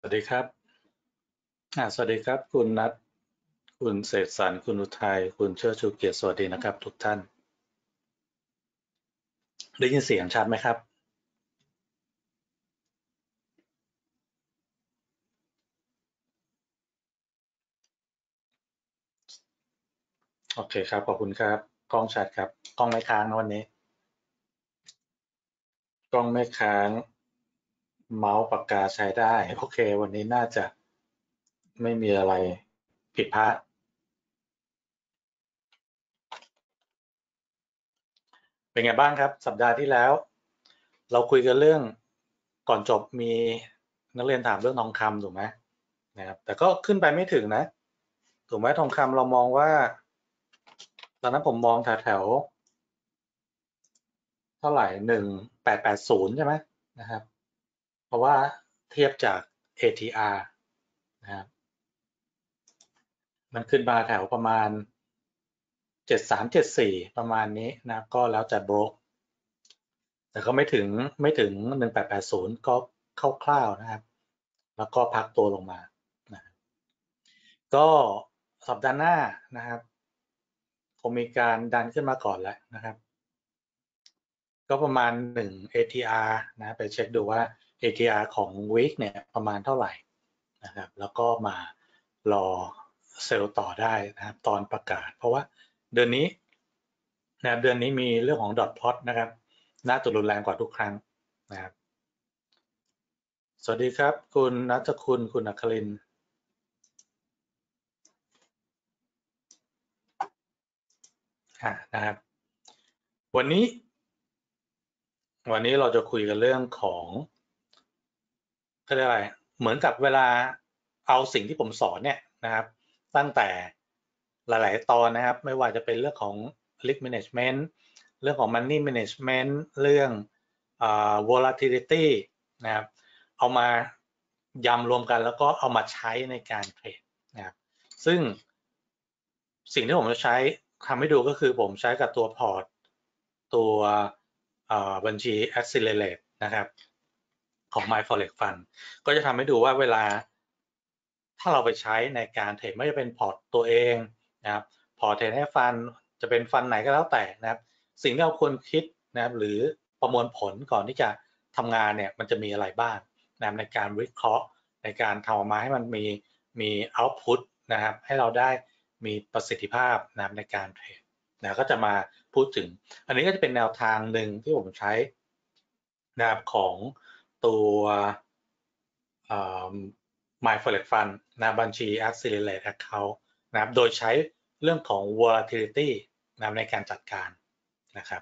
วัสดีครับสวัสดีครับคุณนัทคุณเสกสรรคุณอุทัยคุณเชิดชูเกียรติสวัสดีนะครับทุกท่านได้ยินเสียงชัดไหมครับโอเคครับขอบคุณครับกล้องชัดครับกล้องไม่ค้างนะวันนี้กล้องไม่ค้างเมาส์ปากกาใช้ได้โอเควันนี้น่าจะไม่มีอะไรผิดพลาดเป็นไงบ้างครับสัปดาห์ที่แล้วเราคุยกันเรื่องก่อนจบมีนักเรียนถามเรื่องทองคำถูกไหมนะครับแต่ก็ขึ้นไปไม่ถึงนะถูกไหมทองคำเรามองว่าตอนนั้นผมมองแถว เท่าไหร่1880ใช่ไหมนะครับเพราะว่าเทียบจาก ATR นะครับมันขึ้นมาแถวประมาณ7374ประมาณนี้นะก็แล้วแต่โบรกแต่ก็ไม่ถึง1880ก็คร่าวๆนะครับแล้วก็พักตัวลงมานะก็สัปดาห์หน้านะครับคงมีการดันขึ้นมาก่อนแล้วนะครับก็ประมาณ1 ATR นะไปเช็คดูว่า ATR ของ week เนี่ยประมาณเท่าไหร่ นะครับแล้วก็มารอเซลล์ต่อได้นะครับตอนประกาศเพราะว่าเดือนนี้นะครับเดือนนี้มีเรื่องของดอทพลอตนะครับน่าจะรุนแรงกว่าทุกครั้งนะครับสวัสดีครับคุณนัทคุณคุณอัครินทร์นะครับวันนี้วันนี้เราจะคุยกันเรื่องของเขาเรียกอะไรเหมือนกับเวลาเอาสิ่งที่ผมสอนเนี่ยนะครับตั้งแต่หลายๆตอนนะครับไม่ว่าจะเป็นเรื่องของ risk management เรื่องของ money management เรื่องvolatility นะครับเอามายำรวมกันแล้วก็เอามาใช้ในการเทรดนะครับซึ่งสิ่งที่ผมจะใช้ทำให้ดูก็คือผมใช้กับตัวพอร์ตตัวบัญชี Accelerate นะครับของ MyForex Fund ก็จะทำให้ดูว่าเวลาถ้าเราไปใช้ในการเทรดไม่ว่าจะเป็นพอร์ตตัวเองนะครับพอร์ตเทรดให้ฟันจะเป็นฟันไหนก็แล้วแต่นะครับสิ่งที่เราควรคิดนะครับหรือประมวลผลก่อนที่จะทำงานเนี่ยมันจะมีอะไรบ้างนะครับในการวิเคราะห์ในการทำออกมาให้มันมีเอาต์พุตนะครับให้เราได้มีประสิทธิภาพนะครับในการเทรดนะก็จะมาพูดถึงอันนี้ก็จะเป็นแนวทางหนึ่งที่ผมใช้นะครับของตัว MyForex Fund นะบัญชี Accelerate Account นะครับโดยใช้เรื่องของ volatility นะในการจัดการนะครับ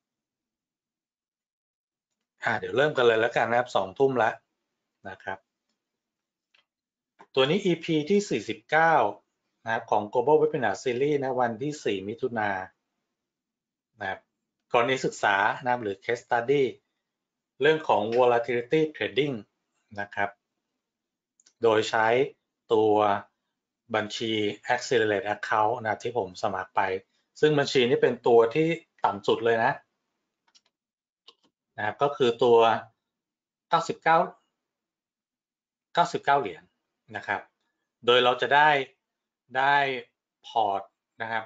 เดี๋ยวเริ่มกันเลยแล้วกันนะครับ2 ทุ่มแล้วนะครับตัวนี้ EP ที่49นะครับของ Global Webinar Series นะวันที่4 มิถุนายนนะครับกรณีศึกษานะหรือ Case Study เรื่องของ Volatility Trading นะครับโดยใช้ตัวบัญชี Accelerate Account นะที่ผมสมัครไปซึ่งบัญชีนี้เป็นตัวที่ต่ำสุดเลยนะครับก็คือตัว99 เหรียญนะครับโดยเราจะได้พอร์ตนะครับ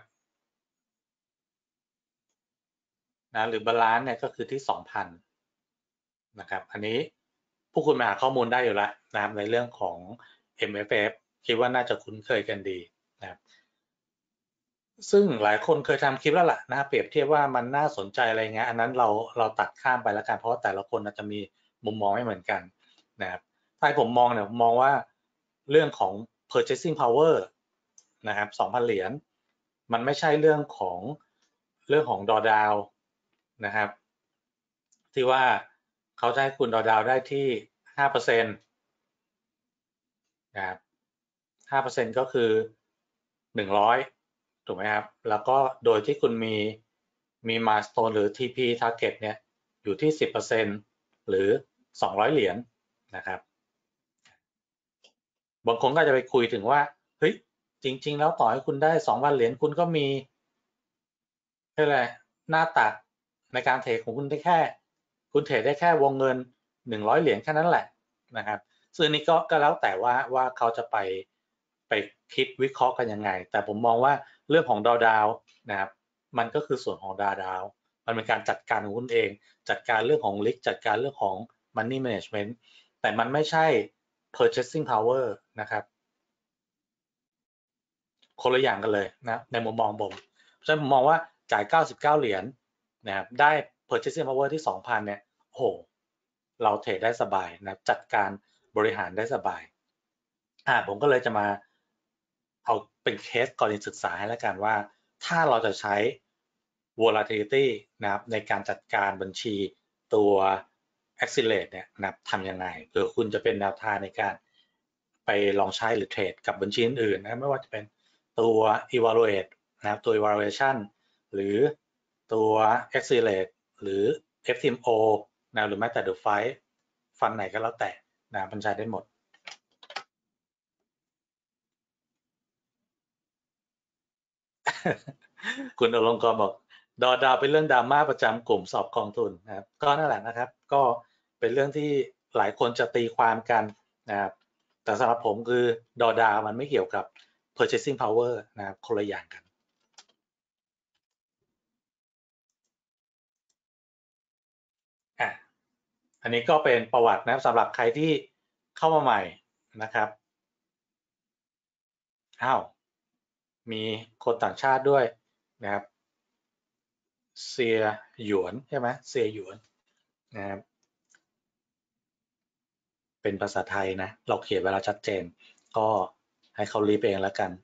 นะหรือบาลานซ์เนี่ยก็คือที่ 2,000 นะครับอันนี้ผู้คุณมาหาข้อมูลได้อยู่แล้วนะครับในเรื่องของ MFF คิดว่าน่าจะคุ้นเคยกันดีนะครับซึ่งหลายคนเคยทำคลิปแล้วล่ะนะเปรียบเทียบว่ามันน่าสนใจอะไรเงี้ยอันนั้นเราตัดข้ามไปแล้วกันเพราะว่าแต่ละคนอาจจะมีมุมมองไม่เหมือนกันนะครับถ้าให้ผมมองเนี่ยผมมองว่าเรื่องของ purchasing power นะครับ 2,000 เหรียญมันไม่ใช่เรื่องของดอดาวนะครับที่ว่าเขาจะให้คุณดอดาวได้ที่ 5% นะครับ 5% ก็คือ100ถูกไหมครับแล้วก็โดยที่คุณมี milestone หรือ TP target เนี่ยอยู่ที่ 10% หรือ200 เหรียญนะครับบางคนก็จะไปคุยถึงว่าเฮ้ยจริงๆแล้วต่อให้คุณได้ 2,000 เหรียญคุณก็มีอะไรหน้าตัดในการเทรดของคุณได้แค่คุณเทรดได้แค่วงเงิน100 เหรียญแค่นั้นแหละนะครับซึ่งนี้ก็แล้วแต่ว่าเขาจะไปคิดวิเคราะห์กันยังไงแต่ผมมองว่าเรื่องของดาวนะครับมันก็คือส่วนของดาวมันเป็นการจัดการของคุณเองจัดการเรื่องของ risk จัดการเรื่องของ money management แต่มันไม่ใช่ purchasing power นะครับคนละอย่างกันเลยนะในมุมมองผมเพราะฉะนั้นผมมองว่าจ่าย99เหรียญนะครับได้ purchasing power ที่ 2,000 เนี่ยโอ้โหเราเทรดได้สบายนะจัดการบริหารได้สบายผมก็เลยจะมาเอาเป็นเคสกรณีศึกษาให้แล้วกันว่าถ้าเราจะใช้ volatility นะครับในการจัดการบัญชีตัว accelerate เนี่ยนะครับทำยังไงเผื่อคุณจะเป็นแนวทางในการไปลองใช้หรือเทรดกับบัญชีอื่นๆนะไม่ว่าจะเป็นตัว evaluate นะครับตัว evaluation หรือตัว accelerate หรือ FTMO นะหรือแม้แต่ The Five ฟันไหนก็แล้วแต่นะมันใช้ได้หมด คุณอลงกรณ์บอกดาวเป็นเรื่องดราม่าประจำกลุ่มสอบกองทุนนะครับก็นั่นแหละนะครับก็เป็นเรื่องที่หลายคนจะตีความกันนะครับแต่สำหรับผมคือดาวมันไม่เกี่ยวกับ purchasing power นะครับคนละอย่างกันอันนี้ก็เป็นประวัตินะครับสำหรับใครที่เข้ามาใหม่นะครับมีคนต่างชาติด้วยนะครับเซียหยวนใช่ไหมเซียหยวนนะครับเป็นภาษาไทยนะเราเขียนเวลาชัดเจนก็ให้เขารีบเองแล้วกัน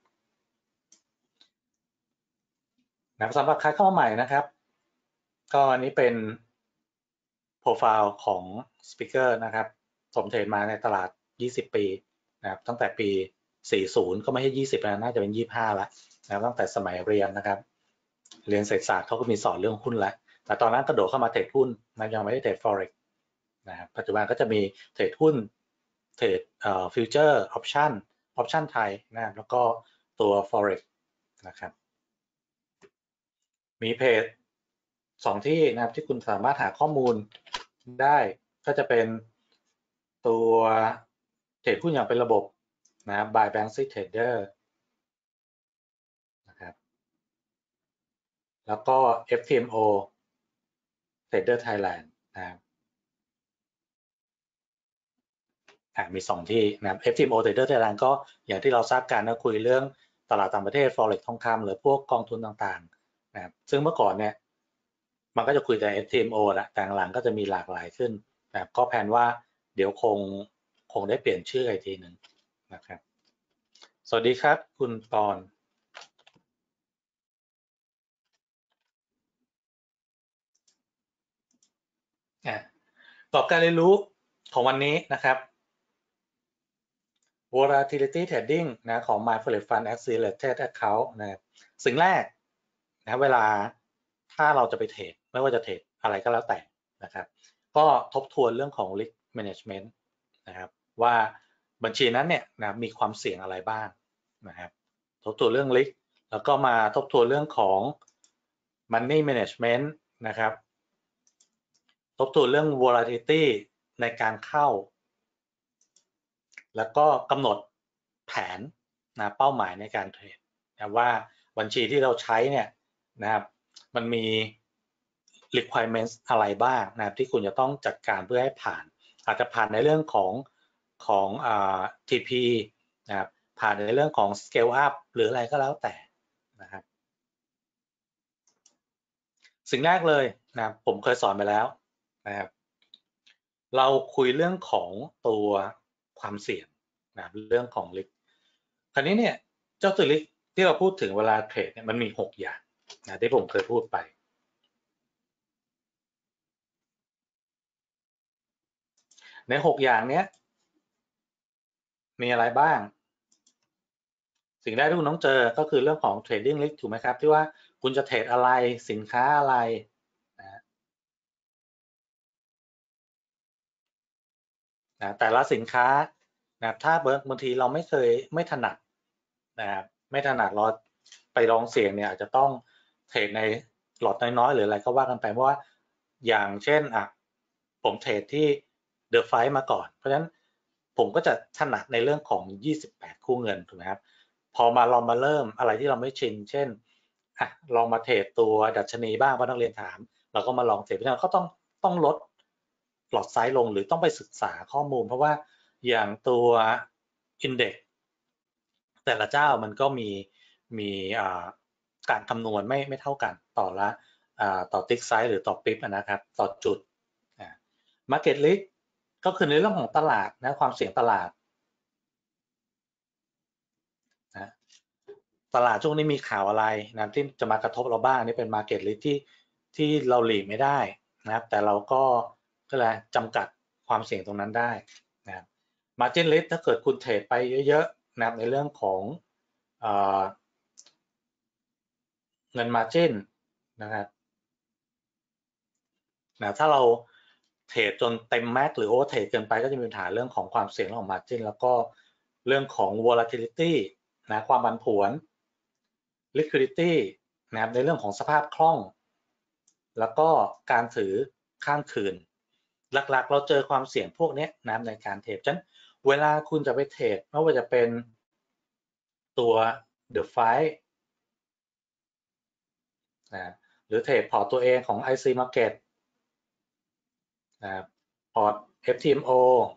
นะสำหรับใครเข้ามาใหม่นะครับก็อันนี้เป็นโปรไฟล์ของสปิเกอร์นะครับผมเทรดมาในตลาด20ปีนะครับตั้งแต่ปี40ก็ไม่ใช่20แล้วน่าจะเป็น25แล้วนะครับตั้งแต่สมัยเรียนนะครับเรียนเศรษฐศาสตร์เขาก็มีสอนเรื่องหุ้นแล้วแต่ตอนนั้นกระโดดเข้ามาเทรดหุ้นนะยังไม่ได้เทรด forex นะครับปัจจุบันก็จะมีเทรดหุ้นเทรดฟิวเจอร์ออปชั่นไทยนะครับแล้วก็ตัว forex นะครับมีเพจ2ที่นะครับที่คุณสามารถหาข้อมูลได้ก็จะเป็นตัวเทรดหุ้นอย่างเป็นระบบนะครับ by Banksy Trader นะครับแล้วก็ FTMO Trader Thailand นะครับมี2ที่นะครับ FTMO Trader Thailand ก็อย่างที่เราทราบกันนะคุยเรื่องตลาดต่างประเทศ Forex ทองคำหรือพวกกองทุนต่างๆนะครับซึ่งเมื่อก่อนเนี่ยมันก็จะคุยแต่ FTMO แหละแต่หลังก็จะมีหลากหลายขึ้นนะครับก็แผนว่าเดี๋ยวคงได้เปลี่ยนชื่ออีกทีหนึ่งนะครับสวัสดีครับคุณปอนกรอบการเรียนรู้ของวันนี้นะครับ volatility trading นะของ MyForex Fund Accelerated Account นะครับสิ่งแรกนะเวลาถ้าเราจะไปเทรดไม่ว่าจะเทรดอะไรก็แล้วแต่นะครับก็ทบทวนเรื่องของ risk management นะครับว่าบัญชีนั้นเนี่ยนะมีความเสี่ยงอะไรบ้างนะครับทบทวนเรื่อง risk แล้วก็มาทบทวนเรื่องของ money management นะครับทบทวนเรื่อง volatility ในการเข้าแล้วก็กำหนดแผนนะเป้าหมายในการเทรดนะว่าบัญชีที่เราใช้เนี่ยนะครับมันมี requirements อะไรบ้างนะครับที่คุณจะต้องจัดการเพื่อให้ผ่านอาจจะผ่านในเรื่องของTP นะครับผ่านในเรื่องของ scale up หรืออะไรก็แล้วแต่นะครับสิ่งแรกเลยนะผมเคยสอนไปแล้วนะครับเราคุยเรื่องของตัวความเสี่ยงนะเรื่องของ risk คราวนี้เนี่ยเจ้าตัว risk ที่เราพูดถึงเวลาเทรดเนี่ยมันมี6อย่างนะที่ผมเคยพูดไปใน6อย่างเนี้ยมีอะไรบ้างสิ่งแรกที่คุณต้องเจอก็คือเรื่องของ trading risk ถูกไหมครับที่ว่าคุณจะเทรดอะไรสินค้าอะไรนะแต่ละสินค้านะถ้าบางทีเราไม่ถนัดนะครับไม่ถนัดเราไปลองเสี่ยงเนี่ยอาจจะต้องเทรดในหลอดน้อยๆหรืออะไรก็ว่ากันไปเพราะว่าอย่างเช่นผมเทรดที่ The Five มาก่อนเพราะฉะนั้นผมก็จะถนัดในเรื่องของ28คู่เงินถูกไหมครับพอเรามาเริ่มอะไรที่เราไม่ชินเช่นลองมาเทรดตัวดัชนีบ้างเพราะนักเรียนถามเราก็มาลองเทรดเพราะฉะนั้นก็ต้องลดหลอดไซส์ลงหรือต้องไปศึกษาข้อมูลเพราะว่าอย่างตัว Index แต่ละเจ้ามันก็มีการคำนวณไม่เท่ากันต่อติ๊กไซส์หรือต่อปิ๊บนะครับต่อจุดMarket Risk ก็คือในเรื่องของตลาดนะความเสี่ยงตลาดนะตลาดช่วงนี้มีข่าวอะไรนะที่จะมากระทบเราบ้างนี่เป็น Market Risk ที่เราหลีกไม่ได้นะครับแต่เราก็เลยจำกัดความเสี่ยงตรงนั้นได้นะครับ Margin Risk ถ้าเกิดคุณเทรดไปเยอะๆนะครับในเรื่องของเงิน Margin นะครับถ้าเราเทรดจนเต็มแม็กหรือโอเวอร์เทรดเกินไปก็จะมีปัญหาเรื่องของความเสี่ยงของ Margin แล้วก็เรื่องของ volatility นะความผันผวน liquidity นะครับในเรื่องของสภาพคล่องแล้วก็การถือข้ามคืนหลักๆเราเจอความเสี่ยงพวกนี้นะในการเทรดฉะนั้นเวลาคุณจะไปเทรดไม่ว่าจะเป็นตัว The Five นะหรือเทรดพอร์ตตัวเองของ IC Market นะครับพอร์ต FTMO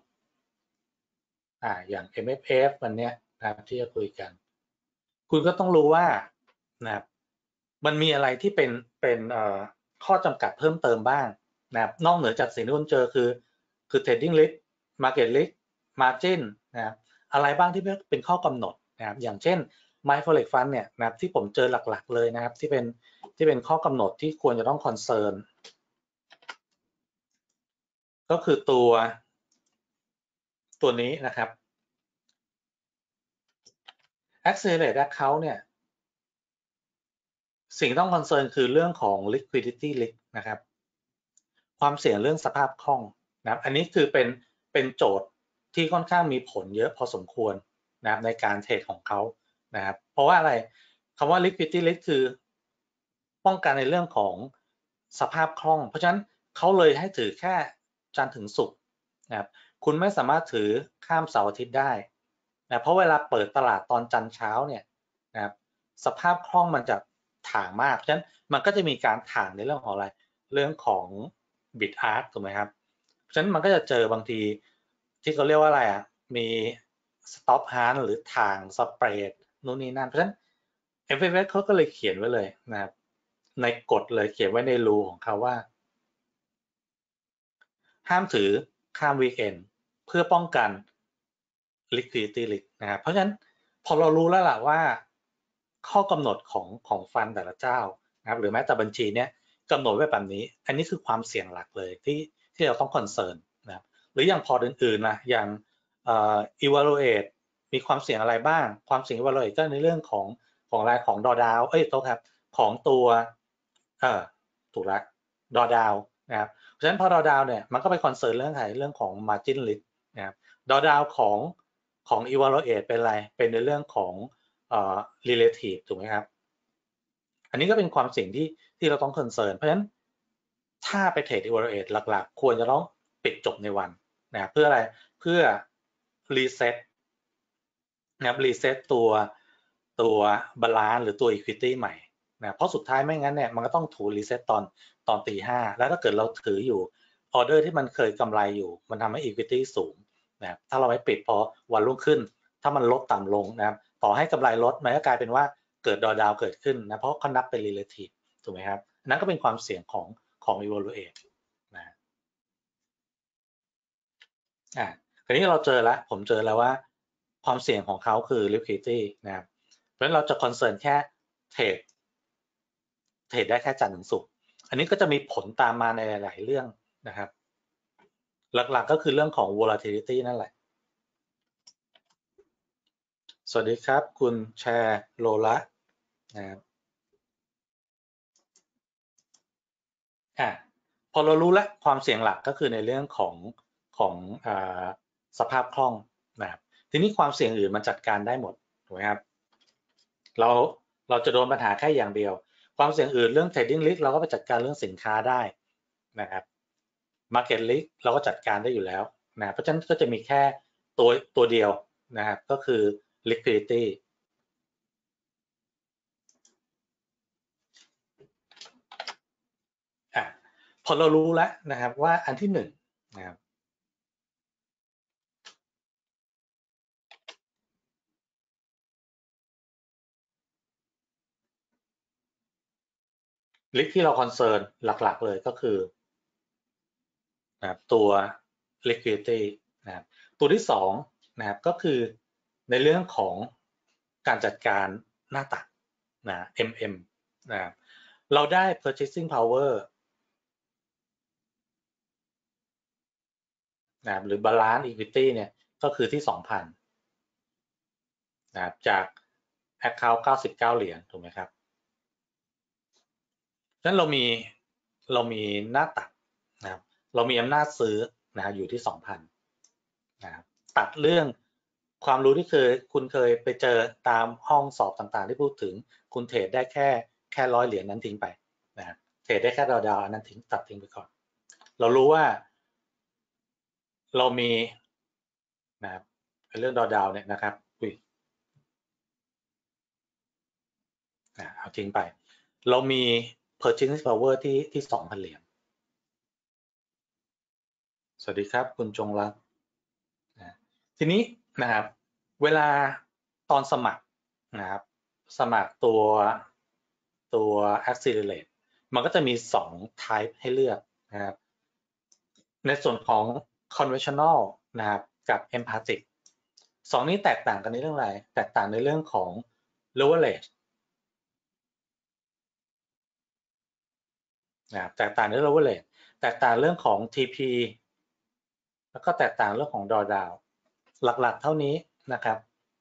อย่าง MFF วันนี้นะครับที่จะคุยกันคุณก็ต้องรู้ว่านะครับมันมีอะไรที่เป็นข้อจำกัดเพิ่มเติมบ้างนะครับนอกเหนือจากสิ่งที่คุณเจอคือ trading risk market risk margin นะครับอะไรบ้างที่เป็นข้อกำหนดนะครับอย่างเช่น My Forex Fund เนี่ยนะครับที่ผมเจอหลักๆเลยนะครับที่เป็นข้อกำหนดที่ควรจะต้องคอนเซิร์นก็คือตัวนี้นะครับ Accelerate Account เนี่ยสิ่งต้องคอนเซิร์นคือเรื่องของ liquidity risk นะครับความเสี่ยงเรื่องสภาพคล่องนะครับอันนี้คือเป็นโจทย์ที่ค่อนข้างมีผลเยอะพอสมควรนะครับในการเทรดของเขานะครับเพราะว่าอะไรคำว่า liquidity risk คือป้องกันในเรื่องของสภาพคล่องเพราะฉะนั้นเขาเลยให้ถือแค่จันทร์ถึงศุกร์นะครับคุณไม่สามารถถือข้ามเสาร์อาทิตย์ได้นะเพราะเวลาเปิดตลาดตอนจันทร์เช้าเนี่ยนะครับสภาพคล่องมันจะถ่างมากเพราะฉะนั้นมันก็จะมีการถ่างในเรื่องของอะไรเรื่องของบิตอาร์คถูกไหมครับเพราะฉะนั้นมันก็จะเจอบางทีที่เขาเรียกว่าอะไรมีสต็อปฮาร์ดหรือถ่างสเปรดนู่นนี่นั่นเพราะฉะนั้น FFX เขาก็เลยเขียนไว้เลยนะครับในกฎเลยเขียนไว้ในรูของเขาว่าห้ามถือข้ามวีคเอนเพื่อป้องกัน liquidity risk นะครับเพราะฉะนั้นพอเรารู้แล้วล่ะว่าข้อกำหนดของฟันแต่ละเจ้านะครับหรือแม้แต่บัญชีเนี้ยกำหนดไว้แบบนี้อันนี้คือความเสี่ยงหลักเลยที่เราต้องคอนเซิร์นนะครับหรืออย่างพอร์ตอื่นๆนะอย่างevaluate มีความเสี่ยงอะไรบ้างความเสี่ยง evaluate ก็ในเรื่องของรายของดอดาวโทษครับของตัวถูกแล้วดอดาวนะครับเพราะฉะนั้นพอดอดาวเนี่ยมันก็ไปคอนเซิร์นเรื่องอะไรเรื่องของ margin risk นะครับดอดาวของ evaluate เป็นอะไรเป็นในเรื่องของrelative ถูกไหมครับอันนี้ก็เป็นความเสี่ยงที่เราต้องคอนเซิร์นเพราะฉะนั้นถ้าไปเทรด evaluate หลักๆควรจะต้องปิดจบในวันนะเพื่ออะไรเพื่อ reset นะครับ reset ตัวบาลานซ์หรือตัว equity ใหม่นะเพราะสุดท้ายไม่งั้นเนี่ยมันก็ต้องถูรีเซ็ตตอนตีห้าแล้วถ้าเกิดเราถืออยู่ออเดอร์ที่มันเคยกำไรอยู่มันทำให้ equity สูงนะถ้าเราไม่ปิดพอวันรุ่งขึ้นถ้ามันลดต่ำลงนะครับต่อให้กำไรลดมันก็กลายเป็นว่าเกิดดอดาวเกิดขึ้นนะเพราะเขานับเป็น relative ถูกไหมครับนั่นก็เป็นความเสี่ยงของ evaluate นะคราวนี้เราเจอแล้วผมเจอแล้วว่าความเสี่ยงของเขาคือ liquidity นะครับเพราะฉะนั้นเราจะคอนเซิร์นแค่เทรดได้แค่จันทร์ถึงศุกร์อันนี้ก็จะมีผลตามมาในหลายๆเรื่องนะครับหลักๆก็คือเรื่องของ volatility นั่นแหละสวัสดีครับคุณแชร์โลละนะครับพอเรารู้แล้วความเสี่ยงหลักก็คือในเรื่องของสภาพคล่องนะครับทีนี้ความเสี่ยงอื่นมันจัดการได้หมดถูกไหมครับเราเราจะโดนปัญหาแค่อย่างเดียวความเสี่ยงอื่นเรื่อง trading risk เราก็ไปจัดการเรื่องสินค้าได้นะครับ market risk เราก็จัดการได้อยู่แล้วนะเพราะฉะนั้นก็จะมีแค่ตัวเดียวนะครับก็คือ liquidity พอเรารู้แล้วนะครับว่าอันที่หนึ่งนะครับลิกที่เราคอนเซิร์นหลักๆเลยก็คือนะครับตัว liquidity นะครับตัวที่สองนะครับก็คือในเรื่องของการจัดการหน้าตักนะ MM นะครับเราได้ purchasing power นะครับหรือ balance equity เนี่ยก็คือที่ 2,000 นะครับจาก account 99 เหรียญถูกไหมครับฉะนั้นเรามีหน้าตักนะครับเรามีอำนาจซื้อนะอยู่ที่ 2,000 นะครับตัดเรื่องความรู้ที่คุณเคยไปเจอตามห้องสอบต่างๆที่พูดถึงคุณเทรดได้แค่100 เหรียญนั้นทิ้งไปนะครับเทรดได้แค่ดาวอันนั้นตัดทิ้งไปก่อนเรารู้ว่าเรามีนะครับเรื่องดาวเนี่ยนะครับเอาทิ้งไปเรามี purchasing power ที่ 2,000 เหรียญสวัสดีครับคุณจงรักทีนี้นะครับเวลาตอนสมัครนะครับสมัครตัว accelerate มันก็จะมี2 type ให้เลือกนะครับในส่วนของ conventional นะครับกับ empathic 2นี้แตกต่างกันในเรื่องอะไรแตกต่างในเรื่องของ leverage นะครับแตกต่างในเรื่อง leverage แตกต่างเรื่องของ TP แล้วก็แตกต่างเรื่องของ drawdown หลักๆเท่านี้นะครับ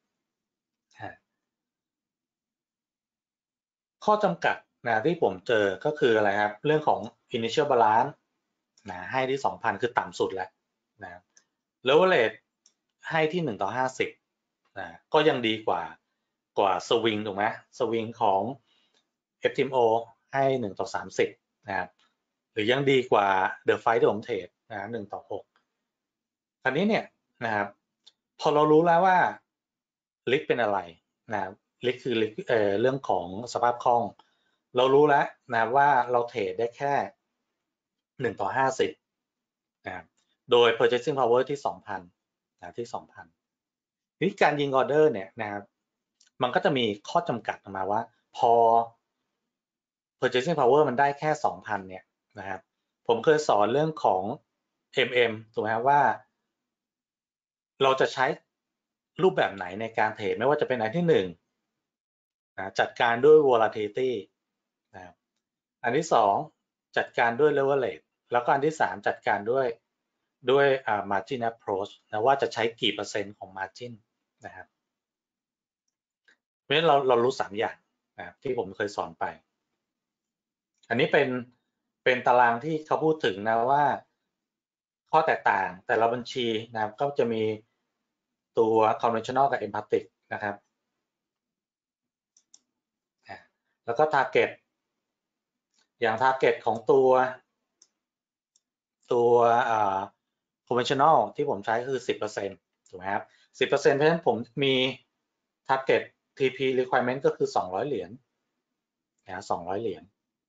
ข้อจำกัดนะที่ผมเจอก็คืออะไรครับเรื่องของ initial balance นะให้ที่ 2,000 คือต่ำสุดแล้วนะ leverage ให้ที่1:50นะก็ยังดีกว่าสวิงถูกไหมสวิงของ FTMO ให้1:30นะครับหรือยังดีกว่า The Fight ที่ผมเทรดนะ1:6คราวนี้เนี่ยนะครับพอเรารู้แล้วว่าลิกเป็นอะไรนะลิกคือลิกเรื่องของสภาพคล่องเรารู้แล้วนะว่าเราเทรดได้แค่1:50นะครับโดย purchasing power ที่ 2,000นะที่ 2,000วิธีการยิงออเดอร์เนี่ยนะครับมันก็จะมีข้อจำกัดออกมาว่าพอ purchasing power มันได้แค่ 2,000 เนี่ยนะครับผมเคยสอนเรื่องของ MM ถูกไหมครับว่าเราจะใช้รูปแบบไหนในการเทรดไม่ว่าจะเป็นอันที่1นะจัดการด้วย volatility นะครับอันที่2จัดการด้วย leverage แล้วก็อันที่3จัดการด้วยmargin approach นะว่าจะใช้กี่เปอร์เซ็นต์ของ margin นะครับเพราะฉะนั้นเรารู้3อย่างนะครับที่ผมเคยสอนไปอันนี้เป็นตารางที่เขาพูดถึงนะว่าข้อแตกต่างแต่ละบัญชีนะครับก็จะมีตัว conventional กับ empathic นะครับแล้วก็ target อย่าง target ของตัวconventional ที่ผมใช้คือ 10% ถูกไหมครับ 10% เพราะฉะนั้นผมมี target TP requirement ก็คือ200 เหรียญนะ200 เหรียญ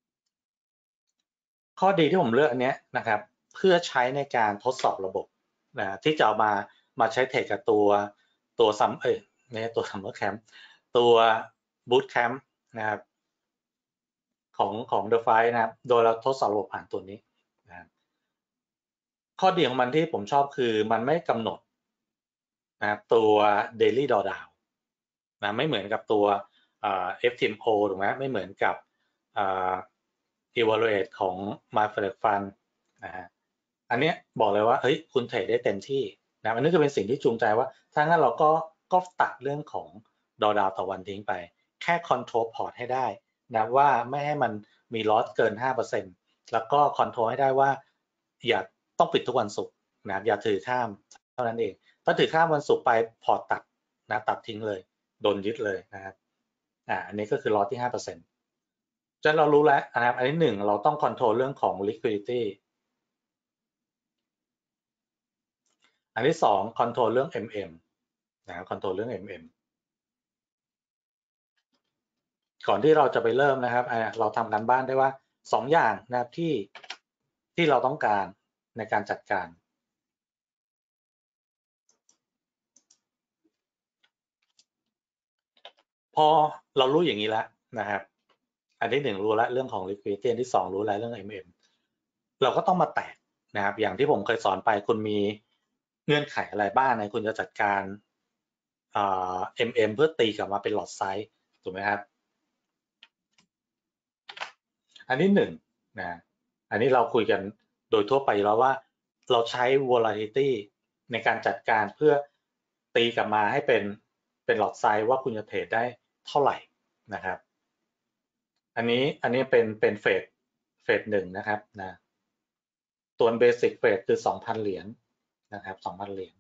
ข้อดีที่ผมเลือกอันนี้นะครับเพื่อใช้ในการทดสอบระบบนะที่จะเอามาใช้เทรดกับตัวซัมไม่ใช่ตัวซัมเมอร์แคมป์ตัวบูตแคมป์นะครับของ The Fight นะครับโดยเราทดสอบระบบผ่านตัวนี้นะครับข้อดีของมันที่ผมชอบคือมันไม่กำหนดนะครับตัว Daily Drawdown นะไม่เหมือนกับตัวFTMO ถูกไหมไม่เหมือนกับevaluate ของ MyFlex Fund นะฮะอันนี้บอกเลยว่าเฮ้ยคุณเทรดได้เต็มที่นะอันนี้ก็เป็นสิ่งที่จูงใจว่าถ้างั้นเราก็ตัดเรื่องของดอดาวต่อวันทิ้งไปแค่ control port ให้ได้นะว่าไม่ให้มันมี loss เกิน 5% แล้วก็ control ให้ได้ว่าอย่าต้องปิดทุกวันศุกร์นะอย่าถือข้ามเท่านั้นเองถ้าถือข้ามวันศุกร์ไปพอร์ตตัดนะตัดทิ้งเลยโดนยึดเลยนะครับอันนี้ก็คือ loss ที่ 5%ฉะนั้นเรารู้แล้วนะครับอันที่1เราต้อง control เรื่องของ liquidity อัอันที่2คอนโทรลเรื่อง MM นะครับคอนโทรลเรื่อง MM ก่อนที่เราจะไปเริ่มนะครับเราทำการบ้านได้ว่า2อย่างนะครับที่เราต้องการในการจัดการพอเรารู้อย่างนี้แล้วนะครับอันที่1รู้แล้วเรื่องของ liquidity อันที่2รู้แล้วเรื่อง MM เราก็ต้องมาแตกนะครับอย่างที่ผมเคยสอนไปคุณมีเงื่อนไขอะไรบ้างนะคุณจะจัดการMM เพื่อตีกลับมาเป็นหลอดไซส์ถูกไหมครับอันที่1นะอันนี้เราคุยกันโดยทั่วไปแล้วว่าเราใช้ volatility ในการจัดการเพื่อตีกลับมาให้เป็นหลอดไซส์ว่าคุณจะเทรดได้เท่าไหร่นะครับอันนี้เป็นเฟส1นะครับนะตัวเบสิกเฟสคือ 2,000 เหรียญนะครับ 2,000 เหรียญ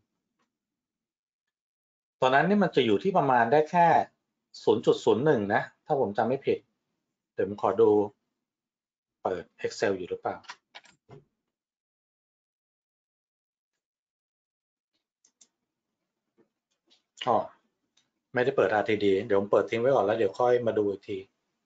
ตอนนั้นนี่มันจะอยู่ที่ประมาณได้แค่ 0.01 นะถ้าผมจำไม่ผิดเดี๋ยวผมขอดูเปิด Excel อยู่หรือเปล่าอ๋อไม่ได้เปิด RTD เดี๋ยวผมเปิดทิ้งไว้ก่อนแล้วเดี๋ยวค่อยมาดูอีกที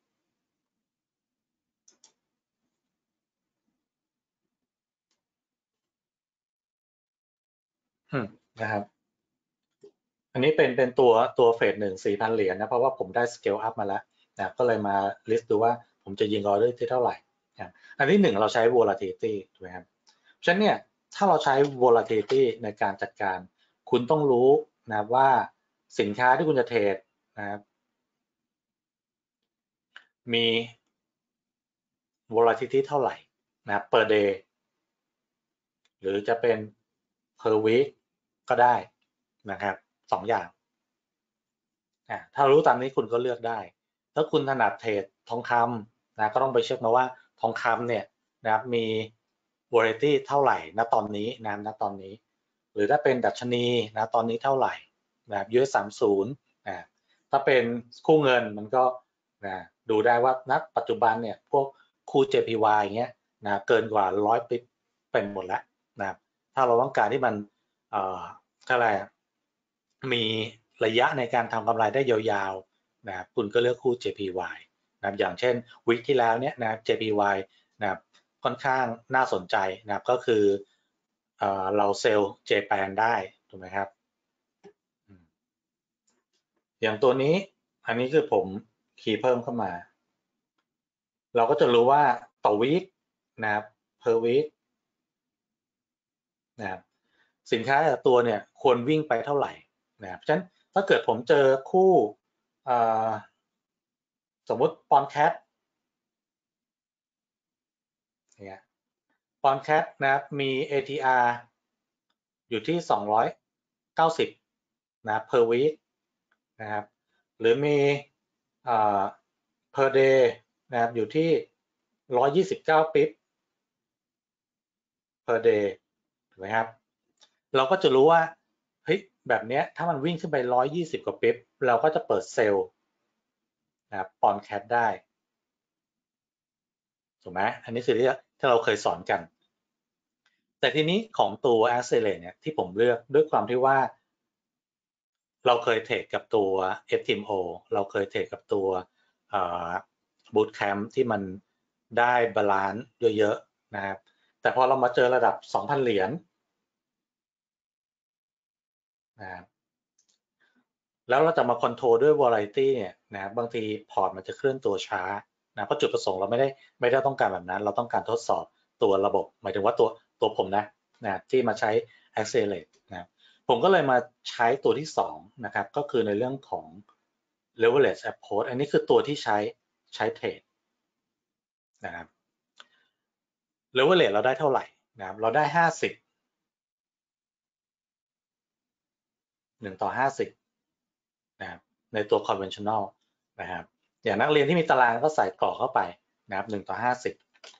นะครับอันนี้เป็นตัวเฟส1 4,000 เหรียญนะเพราะว่าผมได้ scale up มาแล้วนะก็เลยมา list ดูว่าผมจะยิงออเดอร์ที่เท่าไหร่นะอันที่1เราใช้ volatility ถูกไหมครับฉะนั้นเนี่ยถ้าเราใช้ volatility ในการจัดการคุณต้องรู้นะว่าสินค้าที่คุณจะเทรดนะครับมี volatility เท่าไหร่นะ per day หรือจะเป็น per week ก็ได้นะครับ2 อย่างถ้ารู้ตามนี้คุณก็เลือกได้ถ้าคุณถนัดเทรดทองคำนะก็ต้องไปเช็คมาว่าทองคำเนี่ยนะครับมี volatility เท่าไหร่ณตอนนี้ณตอนนี้หรือถ้าเป็นดัชนีนะตอนนี้เท่าไหร่นะครับ US30นะถ้าเป็นคู่เงินมันก็นะดูได้ว่าณปัจจุบันเนี่ยพวกคู่ JPY อย่างเงี้ยนะเกินกว่า100ปิ๊บเป็นหมดแล้วนะถ้าเราต้องการที่มันเท่าไหร่มีระยะในการทำกำไรได้ยาวๆนะครับคุณก็เลือกคู่ JPY นะครับอย่างเช่นวิกที่แล้วเนี่ยนะ JPY นะครับค่อนข้างน่าสนใจนะครับก็คือเราเซลล์ JPAN ได้ถูกไหมครับอย่างตัวนี้อันนี้คือผมคีย์เพิ่มเข้ามาเราก็จะรู้ว่าต่อวีคนะครับ per week นะครับสินค้าแต่ตัวเนี่ยควรวิ่งไปเท่าไหร่นะครับฉะนั้นถ้าเกิดผมเจอคู่สมมติปอนแคทเนี่ยปอนแคทนะครับมี ATR อยู่ที่290นะ per week นะครับหรือมีper day นะครับอยู่ที่129ปิ๊บ per day ถูกไหมครับเราก็จะรู้ว่าเฮ้ยแบบนี้ถ้ามันวิ่งขึ้นไป120กว่าปิ๊บเราก็จะเปิดเซลล์นะครับปอนแคทได้ถูกไหมอันนี้คือที่เราเคยสอนกันแต่ทีนี้ของตัว Accelerate เนี่ยที่ผมเลือกด้วยความที่ว่าเราเคยเทรดกับตัว FTMO เราเคยเทรดกับตัวBootcamp ที่มันได้บาลานซ์เยอะๆนะครับแต่พอเรามาเจอระดับ 2,000 เหรียญนะครับแล้วเราจะมาคอนโทรลด้วย variety เนี่ยนะบางทีพอร์ตมันจะเคลื่อนตัวช้านะเพราะจุดประสงค์เราไม่ได้ต้องการแบบนั้นเราต้องการทดสอบตัวระบบหมายถึงว่าตัวผมนะที่มาใช้ accelerate นะผมก็เลยมาใช้ตัวที่2นะครับก็คือในเรื่องของ leverage approach อันนี้คือตัวที่ใช้เทรดนะครับ leverage เราได้เท่าไหร่นะครับเราได้50 1:50นะครับในตัว conventional นะครับอย่างนักเรียนที่มีตารางก็ใส่กรอกเข้าไปนะครับ1:50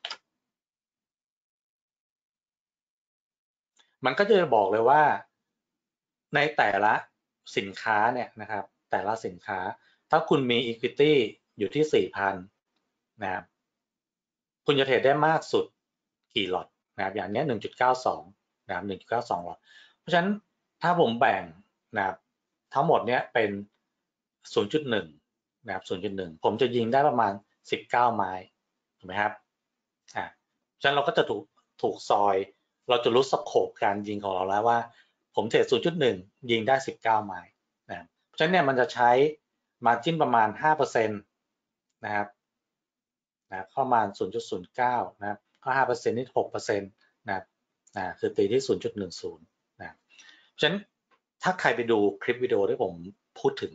มันก็จะบอกเลยว่าในแต่ละสินค้าเนี่ยนะครับแต่ละสินค้าถ้าคุณมี equity อยู่ที่ 4,000 นะครับคุณจะเทรดได้มากสุดกี่หลอตนะครับอย่างนี้ 1.92 นะครับ 1.92 หลอตเพราะฉะนั้นถ้าผมแบ่งนะครับทั้งหมดเนี้ยเป็น 0.1 นะครับ 0.1 ผมจะยิงได้ประมาณ19 ไม้ถูกไหมครับเพราะฉะนั้นเราก็จะถูกซอยเราจะรู้สโคปการยิงของเราแล้วว่าผมเทรด 0.1 ยิงได้19 ไม้นะครับเพราะฉะนั้นเนี่ยมันจะใช้ margin ประมาณ 5% นะครับประมาณ 0.09 นะครับก็ 5% นี่ 6% นะครับคือตีที่ 0.10 นะครับเพราะฉะนั้นถ้าใครไปดูคลิปวิดีโอที่ผมพูดถึง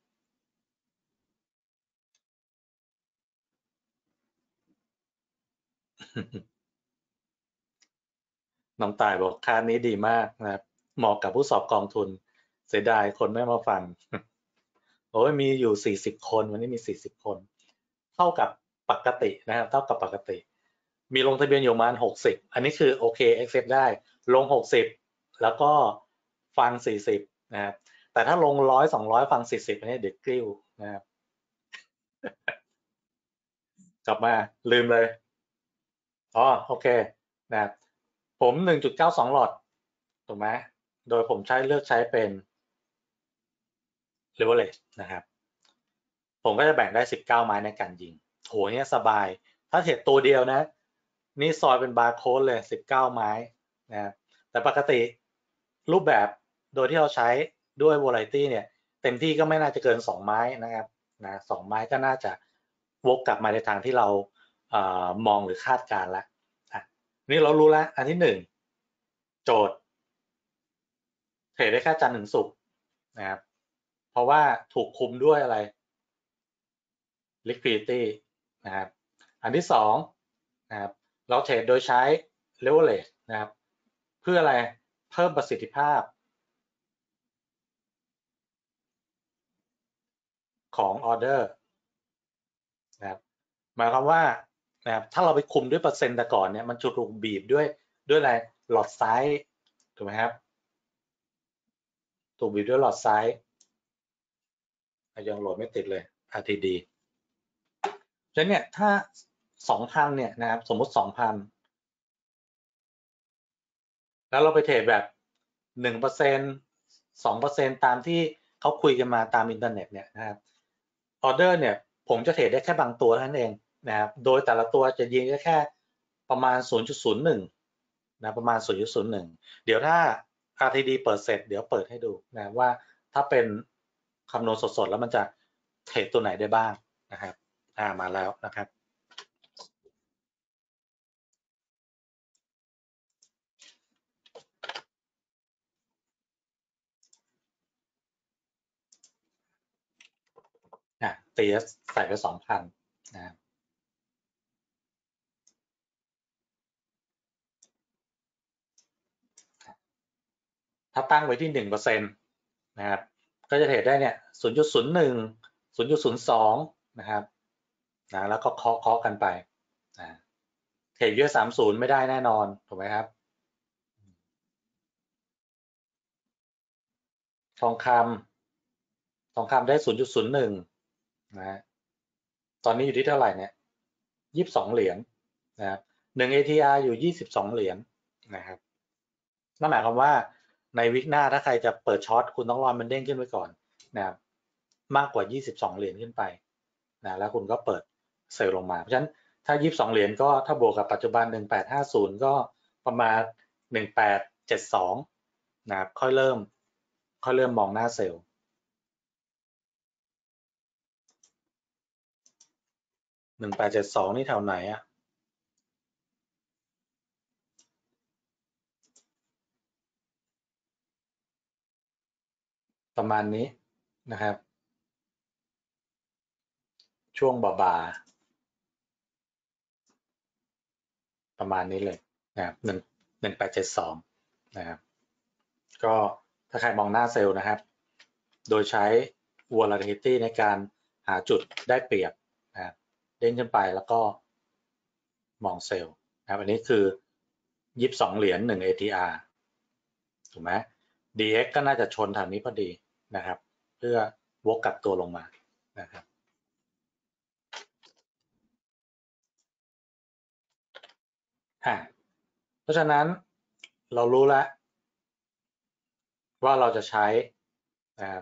น้องต่ายบอกค่านี้ดีมากนะครับเหมาะกับผู้สอบกองทุนเสียดายคนไม่มาฟัง โอ้ยมีอยู่40 คนวันนี้มี40 คนเท่ากับปกตินะครับเท่ากับปกติมีลงทะเบียนอยู่ประมาณ60อันนี้คือโอเค accept ได้ลง60แล้วก็ฟัง40นะครับแต่ถ้าลง100 200ฟัง40อันนี้เด็กกริ้วนะครับกลับมาลืมเลยอ๋อโอเคนะครับผม 1.92 หลอดถูกไหมโดยผมเลือกใช้เป็น leverage นะครับผมก็จะแบ่งได้19 ไม้ในการยิงโหเนี่ยสบายถ้าเทรดตัวเดียวนะนี่ซอยเป็นบาร์โค้ดเลย19 ไม้นะครับแต่ปกติรูปแบบโดยที่เราใช้ด้วย variety เนี่ยเต็มที่ก็ไม่น่าจะเกิน2 ไม้นะครับ2 ไม้ก็น่าจะวกกลับมาในทางที่เรามองหรือคาดการแล้วนี่เรารู้แล้วอันที่1โจทย์เทรดได้แค่จันทร์ถึงศุกร์นะครับเพราะว่าถูกคุมด้วยอะไร liquidity นะครับอันที่2นะครับเราเทรดโดยใช้ leverage นะครับเพื่ออะไรเพิ่มประสิทธิภาพของออเดอร์นะครับหมายความว่านะครับถ้าเราไปคุมด้วยเปอร์เซ็นต์แต่ก่อนเนี่ยมันจะถูกบีบด้วยอะไรหลอดไซส์ถูกไหมครับถูกบีบด้วยหลอดไซส์ยังโหลดไม่ติดเลย RTD ฉะนั้นเนี่ยถ้า 2,000 เนี่ยนะครับสมมติ 2,000แล้วเราไปเทรดแบบ 1% 2%ตามที่เขาคุยกันมาตามอินเทอร์เน็ตเนี่ยนะครับออเดอร์เนี่ยผมจะเทรดได้แค่บางตัวเท่านั้นเองนะครับโดยแต่ละตัวจะยิงได้แค่ประมาณ 0.01 นะประมาณ 0.01 เดี๋ยวถ้า RTD เปิดเสร็จเดี๋ยวเปิดให้ดูนะว่าถ้าเป็นคำนวณสดๆแล้วมันจะเทรดตัวไหนได้บ้างนะครับมาแล้วนะครับตีใส่ไป 2,000 นะครับถ้าตั้งไว้ที่ 1% นะครับก็จะเทรดได้เนี่ย 0.01 0.02 นะครับแล้วก็เคาะกันไปเทรดเยอะ30ไม่ได้แน่นอนถูกไหมครับทองคำได้ 0.01 นะตอนนี้อยู่ที่เท่าไหร่เนี่ย22 เหรียญนะครับ1 ATR อยู่22 เหรียญนะครับนั่นหมายความว่าในวิกหน้าถ้าใครจะเปิดช็อตคุณต้องรอมันเด้งขึ้นไปก่อนนะครับมากกว่า22 เหรียญขึ้นไปแล้วคุณก็เปิดเซลล์ลงมาเพราะฉะนั้นถ้า22 เหรียญก็ถ้าบวกกับปัจจุบัน1850ก็ประมาณ1872นะครับค่อยเริ่มมองหน้าเซลล์1872นี่แถวไหนอะประมาณนี้นะครับช่วงบ่าประมาณนี้เลยนะครับ1872นะครับก็ถ้าใครมองหน้าเซลล์นะครับโดยใช้ volatility ในการหาจุดได้เปรียบนะครับเด้งขึ้นไปแล้วก็มองเซลล์นะครับอันนี้คือ22 เหรียญ1 ATR ถูกไหม DX ก็น่าจะชนแถวนี้พอดีนะครับเพื่อวกกลับตัวลงมานะครับเพราะฉะนั้นเรารู้แล้วว่าเราจะใช้นะครับ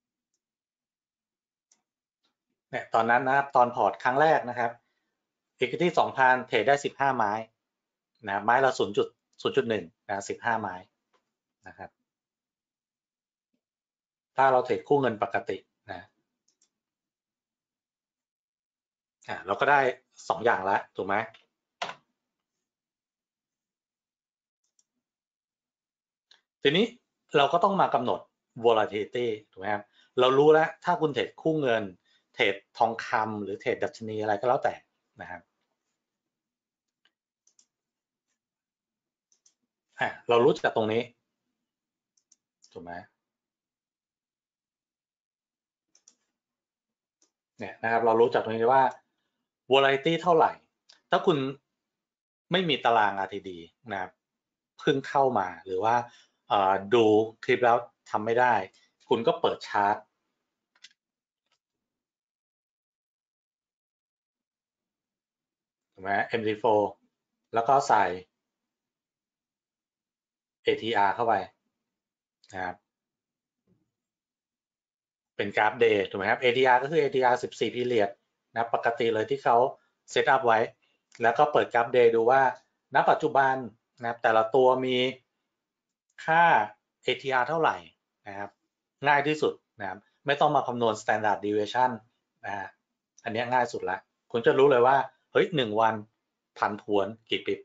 เนี่ยตอนนั้นนะครับตอนพอร์ตครั้งแรกนะครับ Equity 2,000เทรดได้15ไม้นะไม้ละ0.1นะ15ไม้นะครับถ้าเราเทรดคู่เงินปกตินะเราก็ได้2อย่างแล้วถูกไหมทีนี้เราก็ต้องมากำหนด volatility ถูกไหมครับเรารู้แล้วถ้าคุณเทรดคู่เงินเทรดทองคำหรือเทรดดัชนีอะไรก็แล้วแต่นะครับเรารู้จักตรงนี้ถูกไหมเนี่ยนะครับเรารู้จักตรงนี้ว่า volatility เท่าไหร่ถ้าคุณไม่มีตาราง RTD นะครับเพิ่งเข้ามาหรือว่าดูคลิปแล้วทำไม่ได้คุณก็เปิดชาร์ตถูกไหม MD4 แล้วก็ใส่ ATR เข้าไปนะครับเป็นกราฟ day ถูกไหมครับ ATR ก็คือ ATR 14 period นะปกติเลยที่เขาเซตอัพไว้แล้วก็เปิดกราฟ day ดูว่าณปัจจุบันนะครับแต่ละตัวมีค่า ATR เท่าไหร่นะครับง่ายที่สุดนะครับไม่ต้องมาคำนวณ standard deviation นะฮะอันนี้ง่ายสุดละคุณจะรู้เลยว่าเฮ้ย1วันผันผวนกี่ปิบ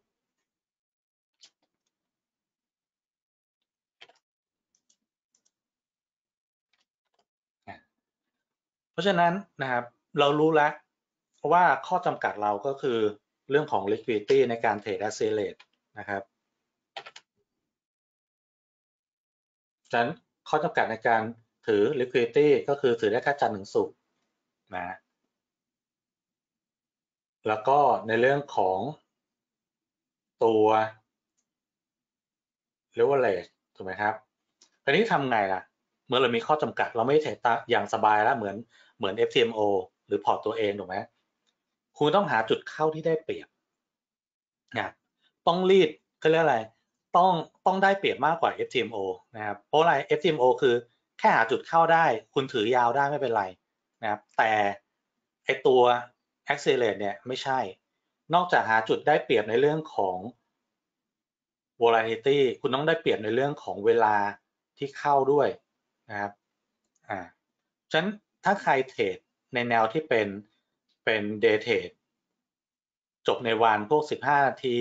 เพราะฉะนั้นนะครับเรารู้แล้วว่าข้อจำกัดเราก็คือเรื่องของ liquidity ในการเทรด accelerate นะครับฉะนั้นข้อจำกัดในการถือ liquidity ก็คือถือได้แค่จันทร์ถึงศุกร์นะแล้วก็ในเรื่องของตัว leverage ถูกไหมครับคราวนี้ทำไงล่ะเมื่อเรามีข้อจำกัดเราไม่เทรดอย่างสบายแล้วเหมือน FTMO หรือพอร์ตตัวเองถูกไหมคุณต้องหาจุดเข้าที่ได้เปรียบนะต้องรีดเขาเรียกอะไรต้องต้องได้เปรียบมากกว่า FTMO นะครับเพราะอะไร FTMO คือแค่หาจุดเข้าได้คุณถือยาวได้ไม่เป็นไรนะครับแต่ไอตัว Accelerate เนี่ยไม่ใช่นอกจากหาจุดได้เปรียบในเรื่องของ volatility คุณต้องได้เปรียบในเรื่องของเวลาที่เข้าด้วยนะครับฉะนั้นถ้าใครเทรดในแนวที่เป็น day trade จบในวันพวก15นาที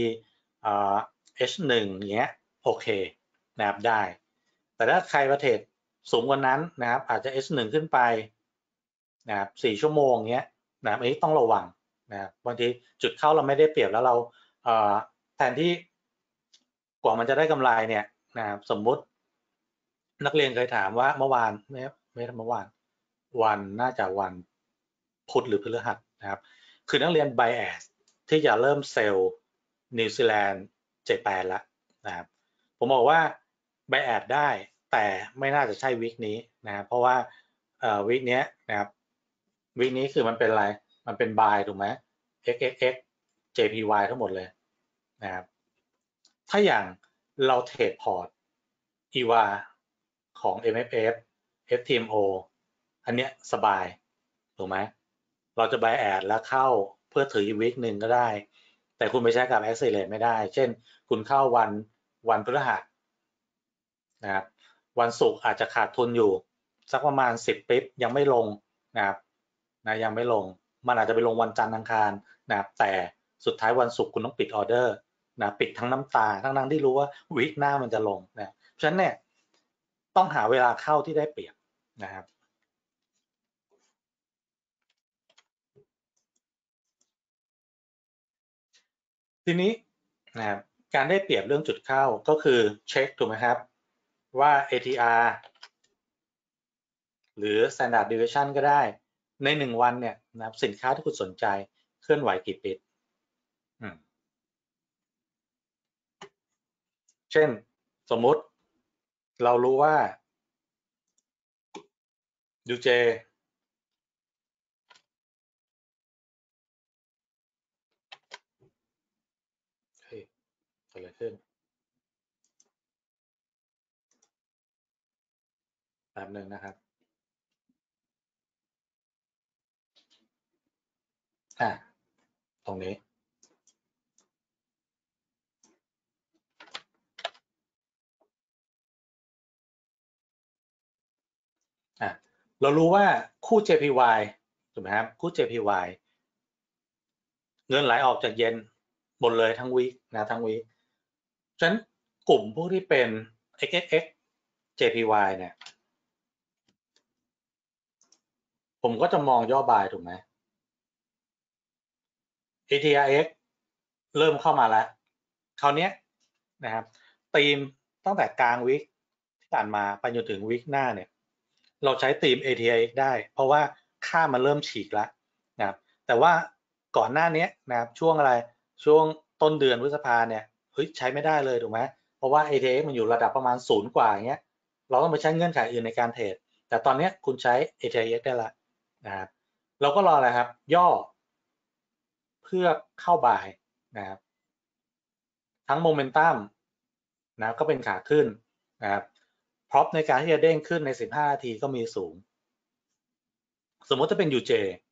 H1 อย่างเงี้ยโอเคนะครับได้แต่ถ้าใครประเทศสูงกว่านั้นนะครับอาจจะ H1 ขึ้นไปนะครับ4ชั่วโมงเงี้ยนะครับอันนี้ต้องระวังนะครับบางทีจุดเข้าเราไม่ได้เปรียบแล้วเราแทนที่กว่ามันจะได้กำไรเนี่ยนะครับสมมุตินักเรียนเคยถามว่าเมื่อวานไม่เมื่อวานวันน่าจะวันพุธหรือพฤหัสนะครับคือนักเรียน bias ที่จะเริ่มเซลล์นิวซีแลนด์เจแปนแล้วนะครับผมบอกว่า bias ได้แต่ไม่น่าจะใช่วิกนี้นะเพราะว่าวิกนี้นะครับวิกนี้คือมันเป็นอะไรมันเป็น buy ถูกไหม XXX JPY ทั้งหมดเลยนะครับถ้าอย่างเราเทรดพอร์ต EVA ของ MFF FTMO อันเนี้ยสบายถูกไหมเราจะ buy add แล้วเข้าเพื่อถืออีกวิกหนึ่งก็ได้แต่คุณไปใช้กับ Accelerate ไม่ได้เช่นคุณเข้าวันพฤหัสนะครับวันศุกร์อาจจะขาดทุนอยู่สักประมาณ10ปิ๊บยังไม่ลงนะครับนะยังไม่ลงมันอาจจะไปลงวันจันทร์อังคารนะครับแต่สุดท้ายวันศุกร์คุณต้องปิดออเดอร์นะปิดทั้งน้ำตาทั้งที่รู้ว่าวีคหน้ามันจะลงนะเพราะฉะนั้นเนี่ยต้องหาเวลาเข้าที่ได้เปรียบนะครับทีนี้นะครับการได้เปรียบเรื่องจุดเข้าก็คือเช็คถูกไหมครับว่า ATR หรือ Standard Deviation ก็ได้ใน1วันเนี่ยนะครับสินค้าที่คุณสนใจเคลื่อนไหวกี่ปิดเช่นสมมุติเรารู้ว่า UJ เฮ้ยเกิดอะไรขึ้นแป๊บนึงนะครับตรงนี้เรารู้ว่าคู่ JPY ถูกไหมครับคู่ JPY เงินไหลออกจากเยนหมดเลยทั้งวีคนะทั้งวีคฉะนั้นกลุ่มพวกที่เป็น XXX JPY เนี่ยผมก็จะมองย่อบายถูกไหม ATRX เริ่มเข้ามาแล้วคราวนี้นะครับธีมตั้งแต่กลางวีคที่ผ่านมาไปจนถึงวีคหน้าเนี่ยเราใช้ธีม ATRX ได้เพราะว่าค่ามันเริ่มฉีกแล้วนะครับแต่ว่าก่อนหน้านี้นะครับช่วงอะไรช่วงต้นเดือนพฤษภาเนี่ยเฮ้ยใช้ไม่ได้เลยถูกไหมเพราะว่า ATRX มันอยู่ระดับประมาณ0กว่าอย่างเงี้ยเราต้องไปใช้เงื่อนไขอื่นในการเทรดแต่ตอนนี้คุณใช้ ATRX ได้ละนะครับเราก็รออะไรครับย่อเพื่อเข้าบายนะครับทั้งโมเมนตัมนะก็เป็นขาขึ้นนะครับพร็อพในการที่จะเด้งขึ้นใน15นาทีก็มีสูงสมมติถ้าเป็น UJ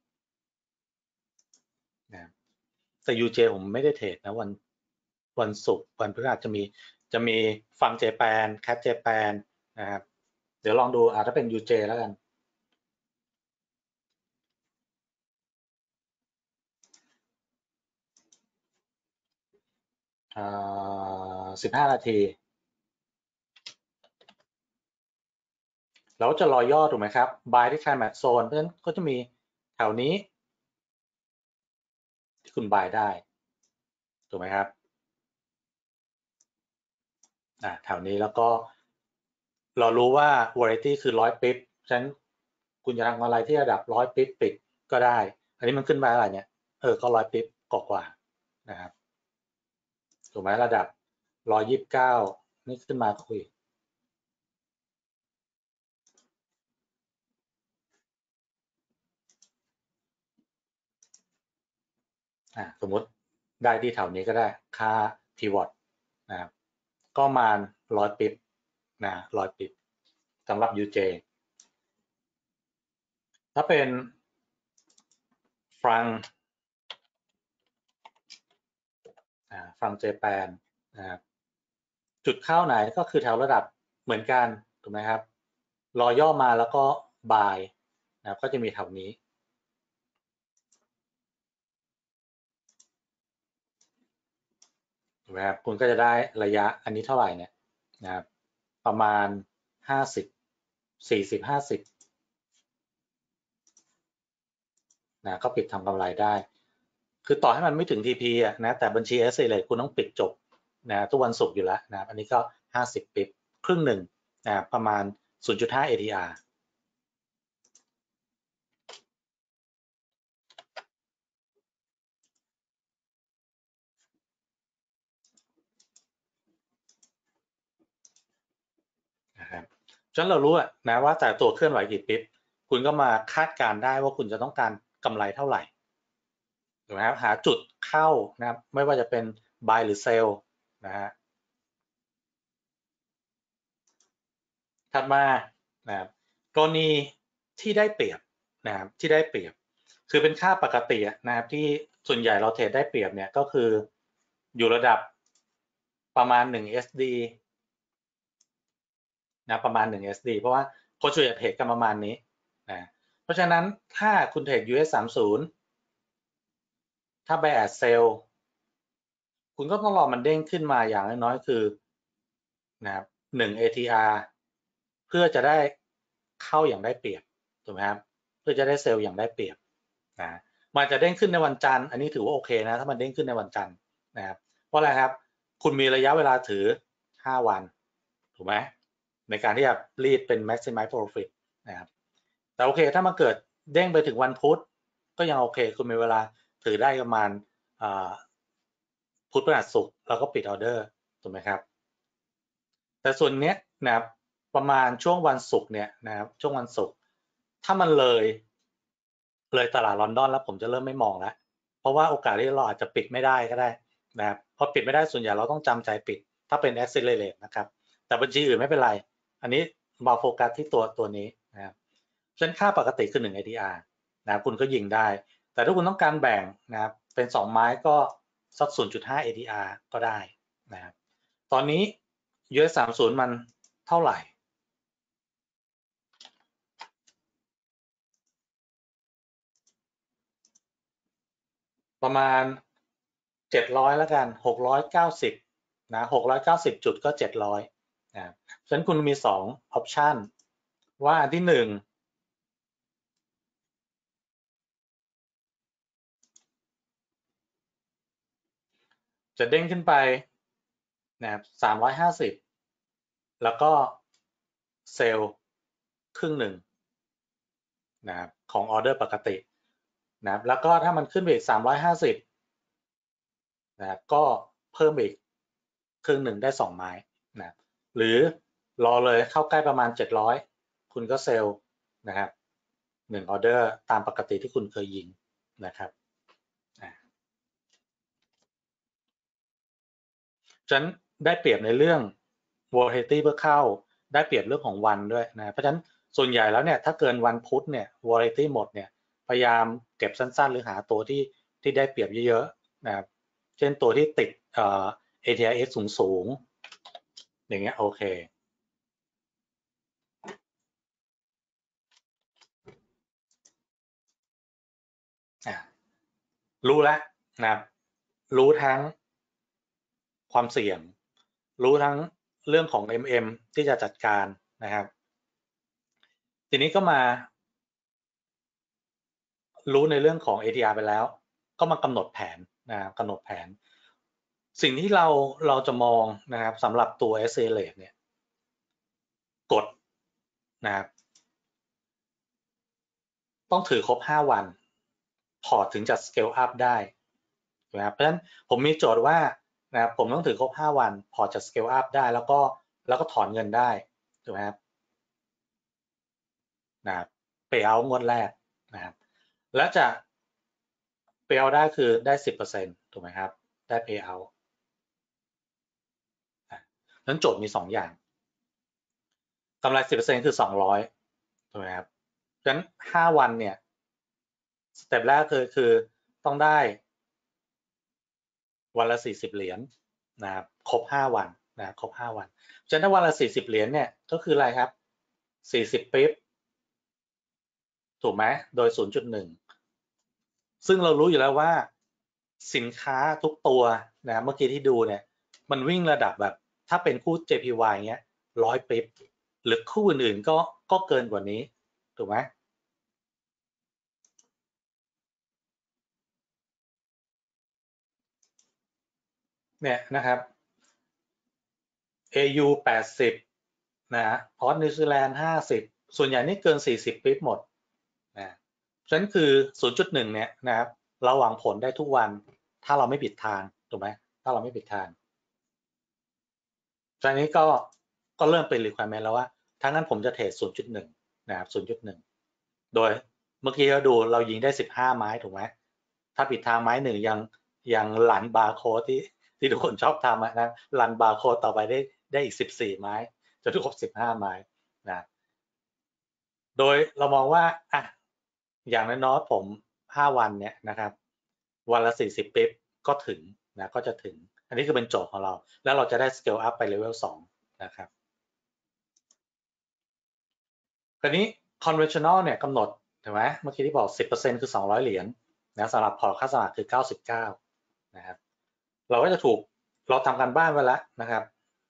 นะแต่ UJ ผมไม่ได้เทรดนะวันศุกร์วันพฤหัสจะมีฟังเจแปนแคทเจแปนนะครับเดี๋ยวลองดูถ้าเป็น UJ แล้วกัน15นาทีเราจะรอย่อถูกไหมครับ buy ที่ climax zone เพราะฉะนั้นก็จะมีแถวนี้ที่คุณ buy ได้ถูกไหมครับแถวนี้แล้วก็เรารู้ว่า variety คือ100ปิ๊บฉะนั้นคุณจะทำอะไรที่ระดับ100ปิ๊บปิดก็ได้อันนี้มันขึ้นมาอะไรเนี่ยก็100ปิ๊บกว่านะครับถูกไหมระดับ129นี่ขึ้นมาคุยสมมติได้ที่แถวนี้ก็ได้ค่า pivot นะครับก็มา100ปิ๊บนะ100ปิ๊บสำหรับ UJ ถ้าเป็นฟังเจแปนนะครับจุดเข้าไหนก็คือแถวระดับเหมือนกันถูกไหมครับรอย่อมาแล้วก็บายนะครับก็จะมีแถวนี้ถูกไหมครับคุณก็จะได้ระยะอันนี้เท่าไหร่เนี่ยนะครับประมาณ50 40 50นะก็ปิดทำกำไรได้คือต่อให้มันไม่ถึง TP นะแต่บัญชี S เลยคุณต้องปิดจบนะทุกวันศุกร์อยู่แล้วนะอันนี้ก็50ปิบครึ่งหนึ่งนะประมาณ 0.5 ATR นะครับฉะนั้นเรารู้นะว่าแต่ตัวเคลื่อนไหวกี่ปิ๊บคุณก็มาคาดการได้ว่าคุณจะต้องการกำไรเท่าไหร่ถูกไหมครับหาจุดเข้านะครับไม่ว่าจะเป็น buy หรือ sell นะฮะถัดมานะครับกรณีที่ได้เปรียบนะครับที่ได้เปรียบคือเป็นค่าปกตินะครับที่ส่วนใหญ่เราเทรดได้เปรียบเนี่ยก็คืออยู่ระดับประมาณ1 SD นะประมาณ1 SD เพราะว่าคนส่วนใหญ่เทรดกันประมาณนี้นะเพราะฉะนั้นถ้าคุณเทรด US30 ถ้า buy and sell คุณก็ต้องรอมันเด้งขึ้นมาอย่างน้อยๆคือนะครับ1 ATR เพื่อจะได้เข้าอย่างได้เปรียบถูกไหมครับเพื่อจะได้เซลล์อย่างได้เปรียบนะมันจะเด้งขึ้นในวันจันทร์อันนี้ถือว่าโอเคนะถ้ามันเด้งขึ้นในวันจันทร์นะครับเพราะอะไรครับคุณมีระยะเวลาถือ5วันถูกไหมในการที่จะรีดเป็น maximize profit นะครับแต่โอเคถ้ามันเกิดเด้งไปถึงวันพุธก็ยังโอเคคุณมีเวลาถือได้ประมาณพุธพฤหัสศุกร์แล้วก็ปิดออเดอร์ถูกไหมครับแต่ส่วนเนี้ยนะครับประมาณช่วงวันศุกร์เนี่ยนะครับช่วงวันศุกร์ถ้ามันเลยตลาดลอนดอนแล้วผมจะเริ่มไม่มองแล้วเพราะว่าโอกาสที่เราอาจจะปิดไม่ได้ก็ได้นะครับเพราะปิดไม่ได้ส่วนใหญ่เราต้องจำใจปิดถ้าเป็น accelerate นะครับแต่บัญชีอื่นไม่เป็นไรอันนี้มาโฟกัสที่ตัวนี้นะครับฉะนั้นค่าปกติคือ1 ATR นะคุณก็ยิงได้แต่ถ้าคุณต้องการแบ่งนะครับเป็น2ไม้ก็สัก 0.5 ATR ก็ได้นะครับตอนนี้ US30 มันเท่าไหร่ประมาณ700แล้วกัน690นะ690จุดก็700นะฉะนั้นคุณมี2ออปชันว่าอันที่1จะเด้งขึ้นไปนะครับ350แล้วก็เซลล์ครึ่งหนึ่งนะครับของออเดอร์ปกตินะครับแล้วก็ถ้ามันขึ้นไปอีก350นะครับก็เพิ่มอีกครึ่งหนึ่งได้2ไม้นะหรือรอเลยเข้าใกล้ประมาณ700คุณก็เซลล์นะครับ1ออเดอร์ตามปกติที่คุณเคยยิงนะครับฉะนั้นได้เปรียบในเรื่อง volatility เพื่อเข้าได้เปรียบเรื่องของวันด้วยนะเพราะฉะนั้นส่วนใหญ่แล้วเนี่ยถ้าเกินวันพุธเนี่ย volatility หมดเนี่ยพยายามเก็บสั้นๆหรือหาตัวที่ได้เปรียบเยอะๆนะครับเช่นตัวที่ติดATRX สูงๆอย่างเงี้ยโอเครู้แล้วนะครับรู้ทั้งความเสี่ยงรู้ทั้งเรื่องของ MM ที่จะจัดการนะครับทีนี้ก็มารู้ในเรื่องของ ATR ไปแล้วก็มากำหนดแผนกำหนดแผนสิ่งที่เราจะมองนะครับสำหรับตัว Accelerate เนี่ยกดนะครับต้องถือครบ5วันพอร์ตถึงจะ scale up ได้นะครับเพราะฉะนั้นผมมีโจทย์ว่านะครับผมต้องถือครบ5วันพอร์ตจะ scale up ได้แล้วก็ถอนเงินได้ถูกไหมครับนะครับ payout งวดแรกนะครับแล้วจะ payout ได้คือได้ 10% ถูกไหมครับได้ payout นั้นโจทย์มี2อย่างกำไร 10% คือ200ถูกไหมครับฉะนั้น5วันเนี่ยสเต็ปแรกคือต้องได้วันละ40เหรียญนะครับครบ5วันนะครบ5วันฉะนั้นถ้าวันละ40เหรียญเนี่ยก็คืออะไรครับ40ปิ๊บถูกไหมโดย 0.1 ซึ่งเรารู้อยู่แล้วว่าสินค้าทุกตัวนะเมื่อกี้ที่ดูเนี่ยมันวิ่งระดับแบบถ้าเป็นคู่ JPY เงี้ย100ปิ๊บหรือคู่อื่นๆก็เกินกว่านี้ถูกไหมเนี่ยนะครับ AU 80นะพอร์ตนิวซีแลนด์50ส่วนใหญ่นี่เกิน40ปิ๊บหมดนะฉะนั้นคือ 0.1 เนี่ยนะครับเราหวังผลได้ทุกวันถ้าเราไม่ผิดทางถูกไหมถ้าเราไม่ผิดทางตอนนี้ก็เริ่มเป็น requirement แล้วว่าถ้างั้นผมจะเทรด 0.1 นะครับ 0.1 โดยเมื่อกี้เรายิงได้15ไม้ถูกไหมถ้าผิดทางไม้หนึ่งยังหลันบาร์โค้ดที่ทุกคนชอบทำนะรันบาร์โค้ดต่อไปได้อีก14ไม้จนครบ15ไม้นะโดยเรามองว่าอ่ะอย่างน้อยๆผม5วันเนี่ยนะครับวันละ40ปิ๊บก็ถึงนะก็จะถึงอันนี้คือเป็นโจทย์ของเราแล้วเราจะได้ scale up ไปเลเวล2นะครับคราวนี้ conventional เนี่ยกำหนดถูกไหมเมื่อกี้ที่บอก 10% คือ200เหรียญนะสำหรับพอร์ตค่าสมัครคือ99นะครับเราก็จะถูกเราทำการบ้านไว้แล้วนะครับ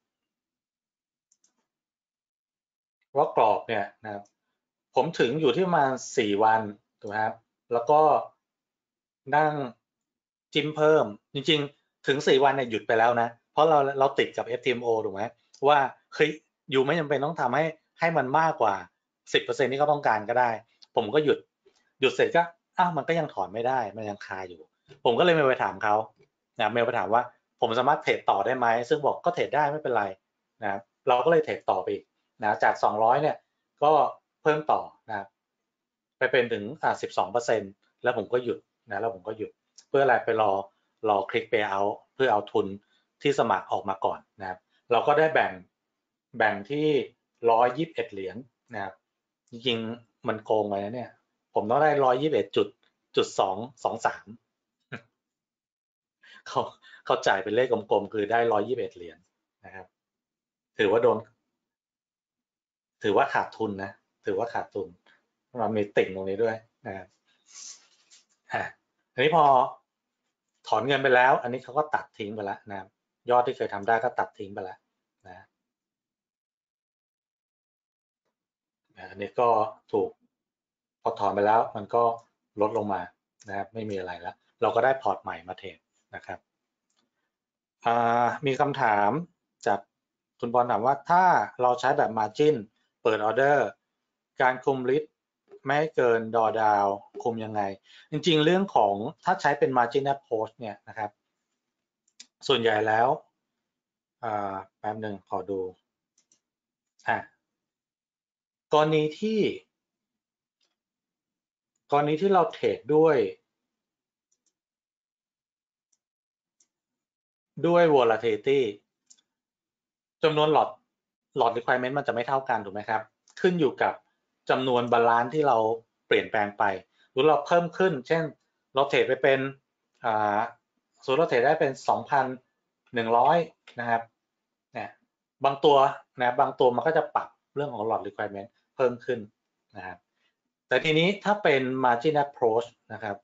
ว่ากรอบเนี่ยนะครับผมถึงอยู่ที่ประมาณ4วันถูกไหมครับแล้วก็นั่งจิ้มเพิ่มจริงๆถึง4วันเนี่ยหยุดไปแล้วนะเพราะเราติดกับ FTMO ถูกไหมว่าเฮ้ยอยู่ไม่จำเป็นต้องทำให้มันมากกว่า 10% ที่เขาต้องการก็ได้ผมก็หยุดเสร็จก็อ้าวมันก็ยังถอนไม่ได้มันยังคาอยู่ผมก็เลยเมลไปถามเขานะเมลไปถามว่าผมสามารถเทรดต่อได้ไหมซึ่งบอกก็เทรดได้ไม่เป็นไรนะเราก็เลยเทรดต่อไปอีกนะจาก200เนี่ยก็เพิ่มต่อนะไปเป็นถึง12%แล้วผมก็หยุดนะแล้วผมก็หยุดเพื่ออะไรไปรอคลิก payout เพื่อเอาทุนที่สมัครออกมาก่อนนะครับเราก็ได้แบ่งที่ 121 เหรียญนะครับจริงๆมันโกงไปนะเนี่ยผมต้องได้121.223เขาจ่ายเป็นเลขกลมๆคือได้121 เหรียญนะครับถือว่าขาดทุนนะถือว่าขาดทุนมันมีติ่งตรงนี้ด้วยนะครับอันนี้พอถอนเงินไปแล้วอันนี้เขาก็ตัดทิ้งไปแล้วนะครับยอดที่เคยทำได้ก็ตัดทิ้งไปแล้วนะอันนี้ก็ถูกพอถอนไปแล้วมันก็ลดลงมานะครับไม่มีอะไรแล้วเราก็ได้พอร์ตใหม่มาเทรดนะครับมีคำถามจากคุณบอลถามว่าถ้าเราใช้แบบ margin เปิดออเดอร์การคุมลิสต์ไม่ให้เกินดอดาวคุมยังไงจริงๆเรื่องของถ้าใช้เป็น margin approach เนี่ยนะครับส่วนใหญ่แล้วแป๊บหนึ่งขอดูกรณีที่เราเทรดด้วย volatility จำนวนหลอด requirement มันจะไม่เท่ากันถูกไหมครับขึ้นอยู่กับจำนวนบาลานซ์ที่เราเปลี่ยนแปลงไปหรือเราเพิ่มขึ้นเช่นเราเทรดไปเป็นสมมติเราเทรดได้เป็น 2,100 นะครับเนี่ยบางตัวมันก็จะปรับเรื่องของหลอด requirement เพิ่มขึ้นนะครับแต่ทีนี้ถ้าเป็น margin approach นะครับ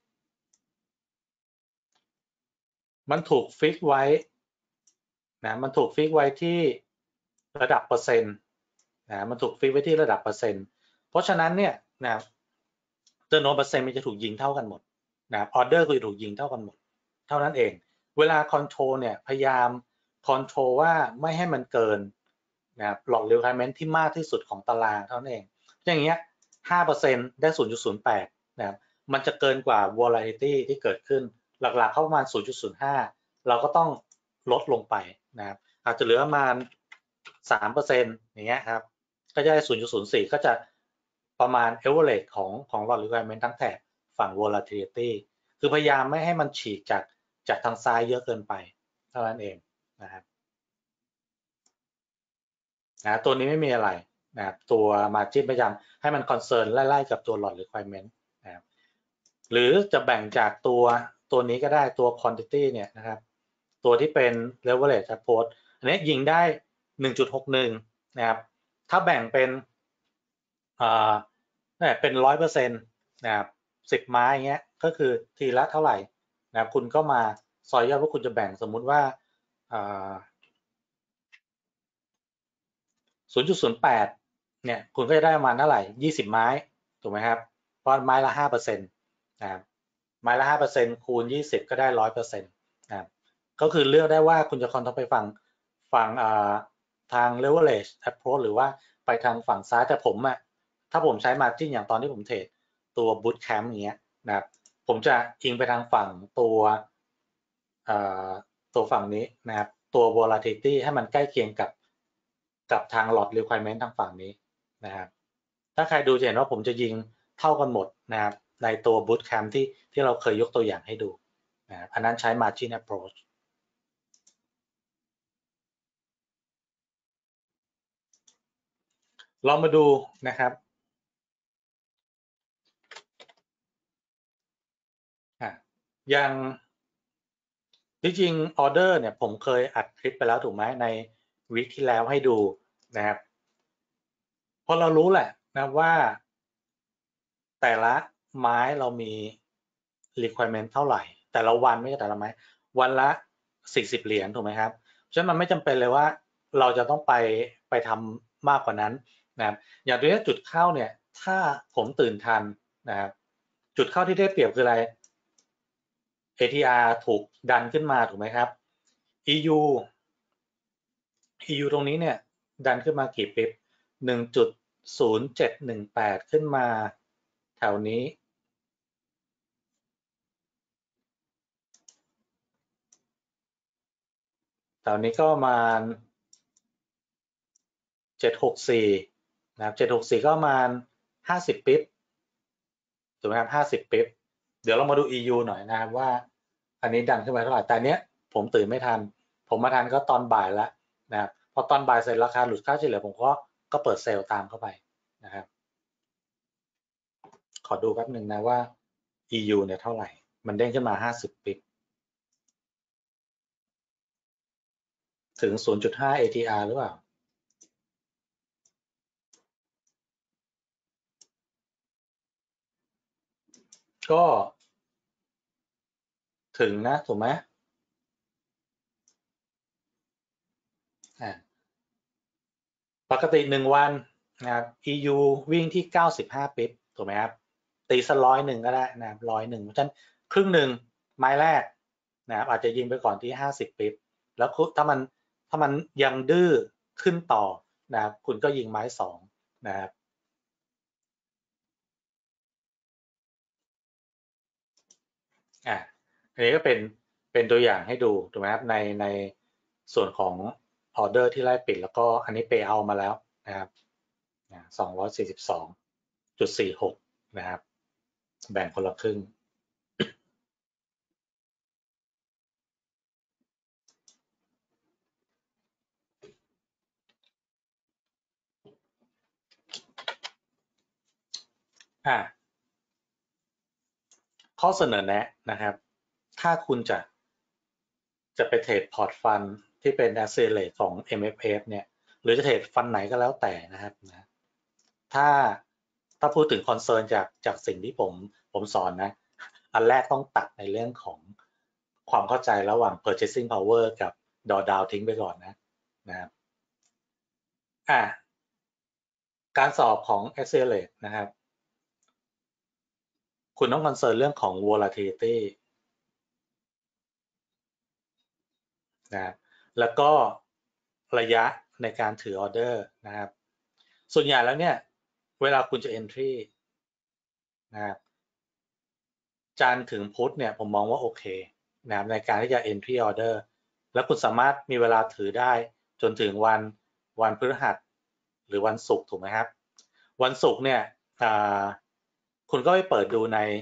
มันถูกฟิกไว้นะมันถูกฟิกไว้ที่ระดับเปอร์เซ็นต์นะมันถูกฟิกไว้ที่ระดับเปอร์เซ็นต์เพราะฉะนั้นเนี่ยนะจำนวนเปอร์เซ็นต์มันจะถูกยิงเท่ากันหมดนะออเดอร์ก็จะถูกยิงเท่ากันหมดเท่านั้นเองเวลาคอนโทรลเนี่ยพยายามคอนโทรลว่าไม่ให้มันเกินนะหลอด requirement ที่มากที่สุดของตารางเท่านั้นเองอย่างเงี้ย 5% ได้ 0.08 นะครับมันจะเกินกว่า volatility ที่เกิดขึ้นหลักๆเข้าประมาณ 0.05 เราก็ต้องลดลงไปนะครับอาจจะเหลือประมาณ 3% อย่างเงี้ยครับก็จะได้ 0.04 ก็จะประมาณ average ของ lot requirement ทั้งแถบฝั่ง volatility คือพยายามไม่ให้มันฉีกจากทางซ้ายเยอะเกินไปเท่านั้นเองนะครับนะตัวนี้ไม่มีอะไรนะครับตัว margin พยายามให้มัน concern ไล่ๆกับตัว lot requirement นะครับหรือจะแบ่งจากตัวนี้ก็ได้ตัว quantity เนี่ยนะครับตัวที่เป็น leverage approach อันนี้ยิงได้ 1.61 นะครับถ้าแบ่งเป็นเป็น 100% นะครับ10 ไม้อย่างเงี้ยก็คือทีละเท่าไหร่นะครับคุณก็มาซอยย่อยว่าคุณจะแบ่งสมมุติว่า0.08 เนี่ยคุณก็จะได้ประมาณเท่าไหร่20 ไม้ถูกไหมครับเพราะไม้ละ 5% นะครับไม้ละ 5% คูณ 20 ก็ได้ 100% นะครับก็คือเลือกได้ว่าคุณจะคอนโทรลไปฝั่งทาง leverage approach หรือว่าไปทางฝั่งซ้ายแต่ผมถ้าผมใช้ margin อย่างตอนที่ผมเทรดตัว bootcamp อย่างเงี้ยนะครับผมจะอิงไปทางฝั่งตัวฝั่งนี้นะครับตัว volatility ให้มันใกล้เคียงกับทาง lot requirement ทางฝั่งนี้นะครับถ้าใครดูจะเห็นว่าผมจะยิงเท่ากันหมดนะครับในตัว bootcamp ที่เราเคยยกตัวอย่างให้ดูนะครับอันนั้นใช้ margin approach ลองมาดูนะครับอย่างจริงๆออเดอร์เนี่ยผมเคยอัดคลิปไปแล้วถูกไหมในวีคที่แล้วให้ดูนะครับพอเรารู้แหละนะว่าแต่ละไม้เรามี requirement เท่าไหร่แต่ละวันไม่ใช่แต่ละไม้วันละ40 เหรียญถูกไหมครับฉะนั้นมันไม่จำเป็นเลยว่าเราจะต้องไปทำมากกว่านั้นนะครับอย่างตัวนี้จุดเข้าเนี่ยถ้าผมตื่นทันนะครับจุดเข้าที่ได้เปรียบคืออะไร ATR ถูกดันขึ้นมาถูกไหมครับ EU ตรงนี้เนี่ยดันขึ้นมากี่ปิ๊บ 1.0718 ขึ้นมาแถวนี้ก็ประมาณ764นะครับ764ก็ประมาณ50ปิ๊บถูกไหมครับ50ปิ๊บเดี๋ยวเรามาดู EU หน่อยนะครับว่าอันนี้ดันขึ้นมาเท่าไหร่แต่เนี้ยผมตื่นไม่ทันผมมาทันก็ตอนบ่ายแล้วนะครับพอตอนบ่ายเสร็จราคาหลุดค่าเฉลี่ยผมก็ก็เปิดเซลล์ตามเข้าไปนะครับขอดูแป๊บหนึ่งนะว่า EU เนี่ยเท่าไหร่มันเด้งขึ้นมา50ปิบถึง 0.5 ATR หรือเปล่าก็ถึงนะถูกไหมปกติ1วันนะครับ EU วิ่งที่95ปิบถูกไหมครับตีสัก100ก็ได้นะครับ100เพราะฉะนั้นครึ่งหนึ่งไม้แรกนะครับอาจจะยิงไปก่อนที่50ปิบแล้วถ้ามันยังดื้อขึ้นต่อนะครับคุณก็ยิงไม้2นะครับอันนี้ก็เป็นตัวอย่างให้ดูถูกไหมครับในส่วนของออเดอร์ที่ไล่ปิดแล้วก็อันนี้เปย์เอามาแล้วนะครับ242.46นะครับแบ่งคนละครึ่งข้อเสนอแนะนะครับถ้าคุณจะไปเทรดพอร์ตฟันที่เป็น Accelerate ของ MFF เนี่ยหรือจะเทรดฟันไหนก็แล้วแต่นะครับนะถ้าพูดถึงคอนเซิร์นจากสิ่งที่ผมสอนนะอันแรกต้องตัดในเรื่องของความเข้าใจระหว่าง purchasing power กับ drawdown ทิ้งไปก่อนนะครับการสอบของ Accelerate นะครับคุณต้องคอนเซิร์นเรื่องของ volatility นะครับแล้วก็ระยะในการถือออเดอร์นะครับส่วนใหญ่แล้วเนี่ยเวลาคุณจะ entry นะครับจันทร์ถึงพุธเนี่ยผมมองว่าโอเคนะครับในการที่จะ entry order แล้วคุณสามารถมีเวลาถือได้จนถึงวันพฤหัสหรือวันศุกร์ถูกไหมครับวันศุกร์เนี่ยคุณก็ไปเปิดดู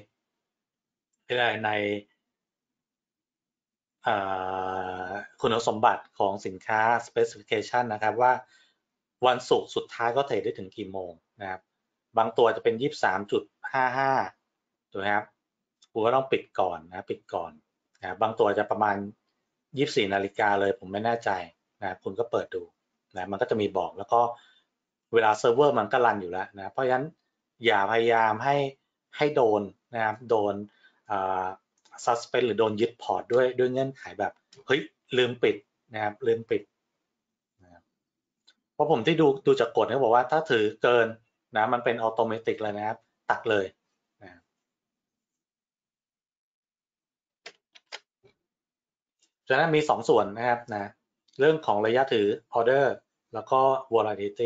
ในคุณสมบัติของสินค้า specification นะครับว่าวันศุกร์สุดท้ายก็เทรดได้ถึงกี่โมงนะครับบางตัวจะเป็น 23.55 ถูกไหมครับคุณก็ต้องปิดก่อนนะปิดก่อนนะบางตัวจะประมาณ 24 นาฬิกาเลยผมไม่แน่ใจนะคุณก็เปิดดูนะมันก็จะมีบอกแล้วก็เวลาเซิร์ฟเวอร์มันก็รันอยู่แล้วนะเพราะฉะนั้นอย่าพยายามให้โดนนะครับโดนsuspend หรือโดนยึดพอร์ตด้วยเงื่อนไขแบบเฮ้ยลืมปิดนะครับลืมปิดนะครับเพราะผมที่ดูจากกฎเขาบอกว่าถ้าถือเกินนะมันเป็นออโตเมติกเลยนะครับตัดเลยนะฉะนั้นมี2ส่วนนะครับนะเรื่องของระยะถือออเดอร์แล้วก็ volatility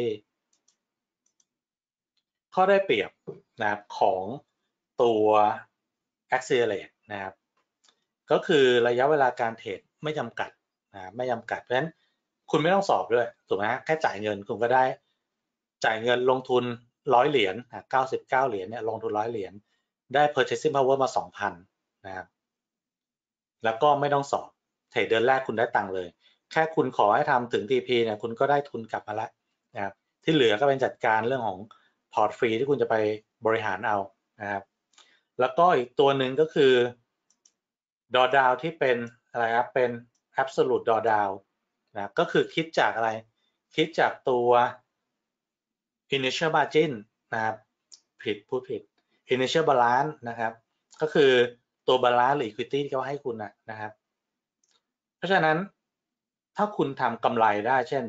ข้อได้เปรียบนะครับของตัว accelerate นะครับก็คือระยะเวลาการเทรดไม่จำกัดนะไม่จำกัดเพราะฉะนั้นคุณไม่ต้องสอบด้วยถูกไหมแค่จ่ายเงินคุณก็ได้จ่ายเงินลงทุน100เหรียญ99เหรียญเนี่ยลงทุน100เหรียญได้ purchasing power มา 2,000 นะครับแล้วก็ไม่ต้องสอบเทรดเดือนแรกคุณได้ตังค์เลยแค่คุณขอให้ทำถึง TP เนี่ยคุณก็ได้ทุนกลับมาแล้วนะครับที่เหลือก็เป็นจัดการเรื่องของพอร์ตฟรีที่คุณจะไปบริหารเอานะครับแล้วก็อีกตัวหนึ่งก็คือ drawdown ที่เป็นอะไรครับเป็น absolute drawdown นะก็คือคิดจากอะไรคิดจากตัว initial margin นะครับพูดผิด initial balance นะครับก็คือตัว balance หรือ equity ที่เขาให้คุณนะครับเพราะฉะนั้นถ้าคุณทำกำไรได้เช่น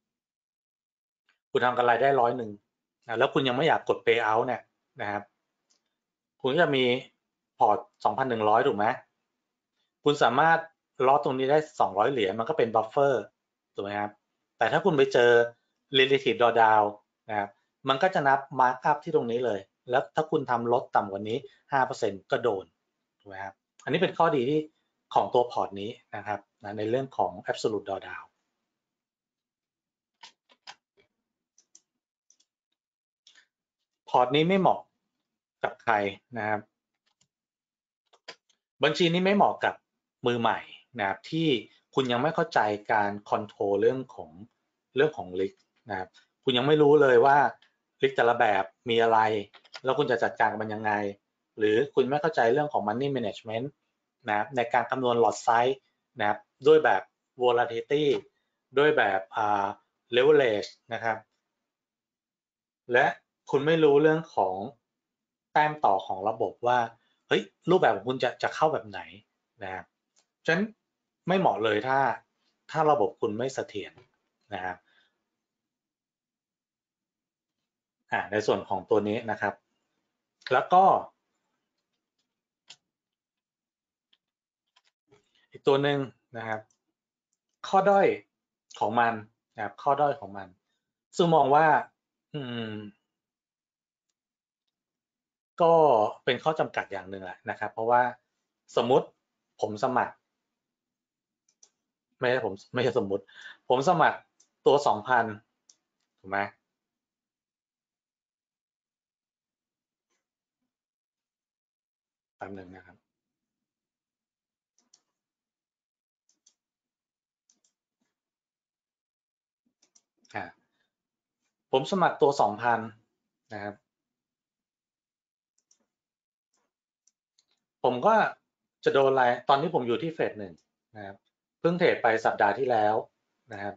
คุณทำกำไรได้100นะแล้วคุณยังไม่อยากกด pay out เนี่ยนะครับคุณจะมีพอร์ต 2,100 ถูกไหมคุณสามารถล็อตตรงนี้ได้200เหรียญมันก็เป็นบัฟเฟอร์ถูกไหมครับแต่ถ้าคุณไปเจอ relative drawdown นะครับมันก็จะนับ markup ที่ตรงนี้เลยแล้วถ้าคุณทำลดต่ำกว่านี้ 5% ก็โดนถูกไหมครับอันนี้เป็นข้อดีที่ของตัวพอร์ตนี้นะครับในเรื่องของ absolute drawdown พอร์ตนี้ไม่เหมาะกับใครนะครับบัญชีนี้ไม่เหมาะกับมือใหม่นะครับที่คุณยังไม่เข้าใจการคอนโทรลเรื่องของลิกนะครับคุณยังไม่รู้เลยว่าริกแต่ละแบบมีอะไรแล้วคุณจะจัดการกับมันยังไงหรือคุณไม่เข้าใจเรื่องของ money management นะครับในการคำนวณ lot size นะครับด้วยแบบ volatility ด้วยแบบleverage นะครับและคุณไม่รู้เรื่องของแต้มต่อของระบบว่าเฮ้ยรูปแบบของคุณจะเข้าแบบไหนนะครับฉะนั้นไม่เหมาะเลยถ้าระบบคุณไม่เสถียรนะครับในส่วนของตัวนี้นะครับแล้วก็อีกตัวหนึ่งนะครับข้อด้อยของมันนะครับข้อด้อยของมันซึ่งมองว่าก็เป็นข้อจำกัดอย่างหนึ่งแหละนะครับเพราะว่าสมมุติผมสมัครไม่ใช่สมมุติผมสมัครตัว 2,000 ถูกไหมแป๊บหนึ่งนะครับผมสมัครตัว 2,000 นะครับผมก็จะโดนอะไรตอนนี้ผมอยู่ที่เฟสหนึ่งนะครับเพิ่งเทรดไปสัปดาห์ที่แล้วนะครับ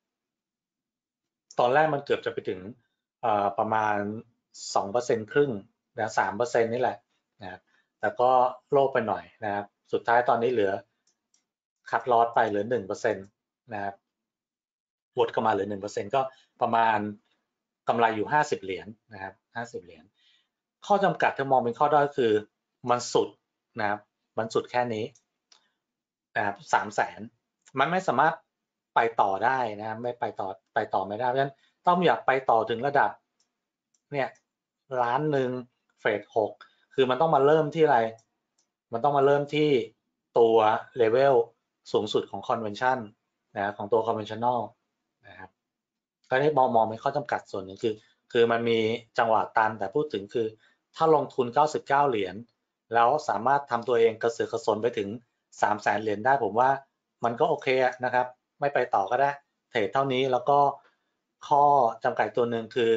ตอนแรกมันเกือบจะไปถึงประมาณ 2% ครึ่งนะ3%นี่แหละนะครับแต่ก็โลภไปหน่อยนะครับสุดท้ายตอนนี้เหลือคัดลอสไปเหลือ 1% นะครับวดเข้ามาเหลือ 1% ก็ประมาณกำไรอยู่50เหรียญนะครับ50เหรียญข้อจำกัดที่มองเป็นข้อด้อยคือมันสุดนะครับมันสุดแค่นี้นะครับ300,000มันไม่สามารถไปต่อได้นะไม่ไปต่อไม่ได้เพราะฉะนั้นต้องอยากไปต่อถึงระดับเนี่ยล้านหนึ่งเฟส6คือมันต้องมาเริ่มที่อะไรมันต้องมาเริ่มที่ตัวเลเวลสูงสุดของ convention นะของตัว conventional นะครับก็ได้มองเป็นข้อจำกัดส่วนหนึ่งคือมันมีจังหวะตันแต่พูดถึงคือถ้าลงทุน99เหรียญแล้วสามารถทำตัวเองกระเสือกกระสนไปถึง300,000เหรียญได้ผมว่ามันก็โอเคนะครับไม่ไปต่อก็ได้เทรดเท่านี้แล้วก็ข้อจำกัดตัวหนึ่งคือ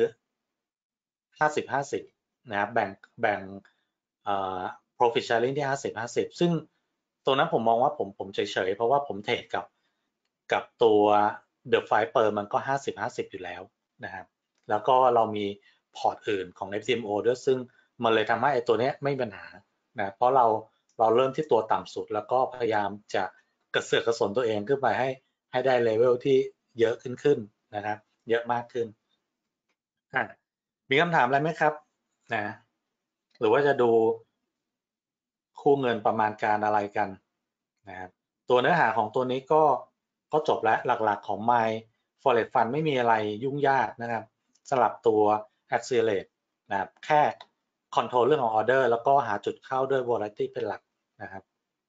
50-50นะครับแบ่งprofit sharing ที่50-50ซึ่งตัวนั้นผมมองว่าผมเฉยๆเพราะว่าผมเทรดกับตัว The Fiber มันก็50-50อยู่แล้วนะครับแล้วก็เรามีพอร์ตอื่นของ FCMO ด้วยซึ่งมันเลยทำให้ไอ้ตัวนี้ไม่มีปัญหานะเพราะเราเริ่มที่ตัวต่ำสุดแล้วก็พยายามจะกระเสือกกระสนตัวเองขึ้นไปให้ได้เลเวลที่เยอะขึ้นนะครับเยอะมากขึ้นมีคำถามอะไรไหมครับนะหรือว่าจะดูคู่เงินประมาณการอะไรกันนะครับตัวเนื้อหาของตัวนี้ก็จบแล้วหลักๆของ My Forex Fund ไม่มีอะไรยุ่งยากนะครับสลับตัว Accelerate นะครับแค่ Control เรื่องของ Order แล้วก็หาจุดเข้าด้วย Volatility เป็นหลักนะครับ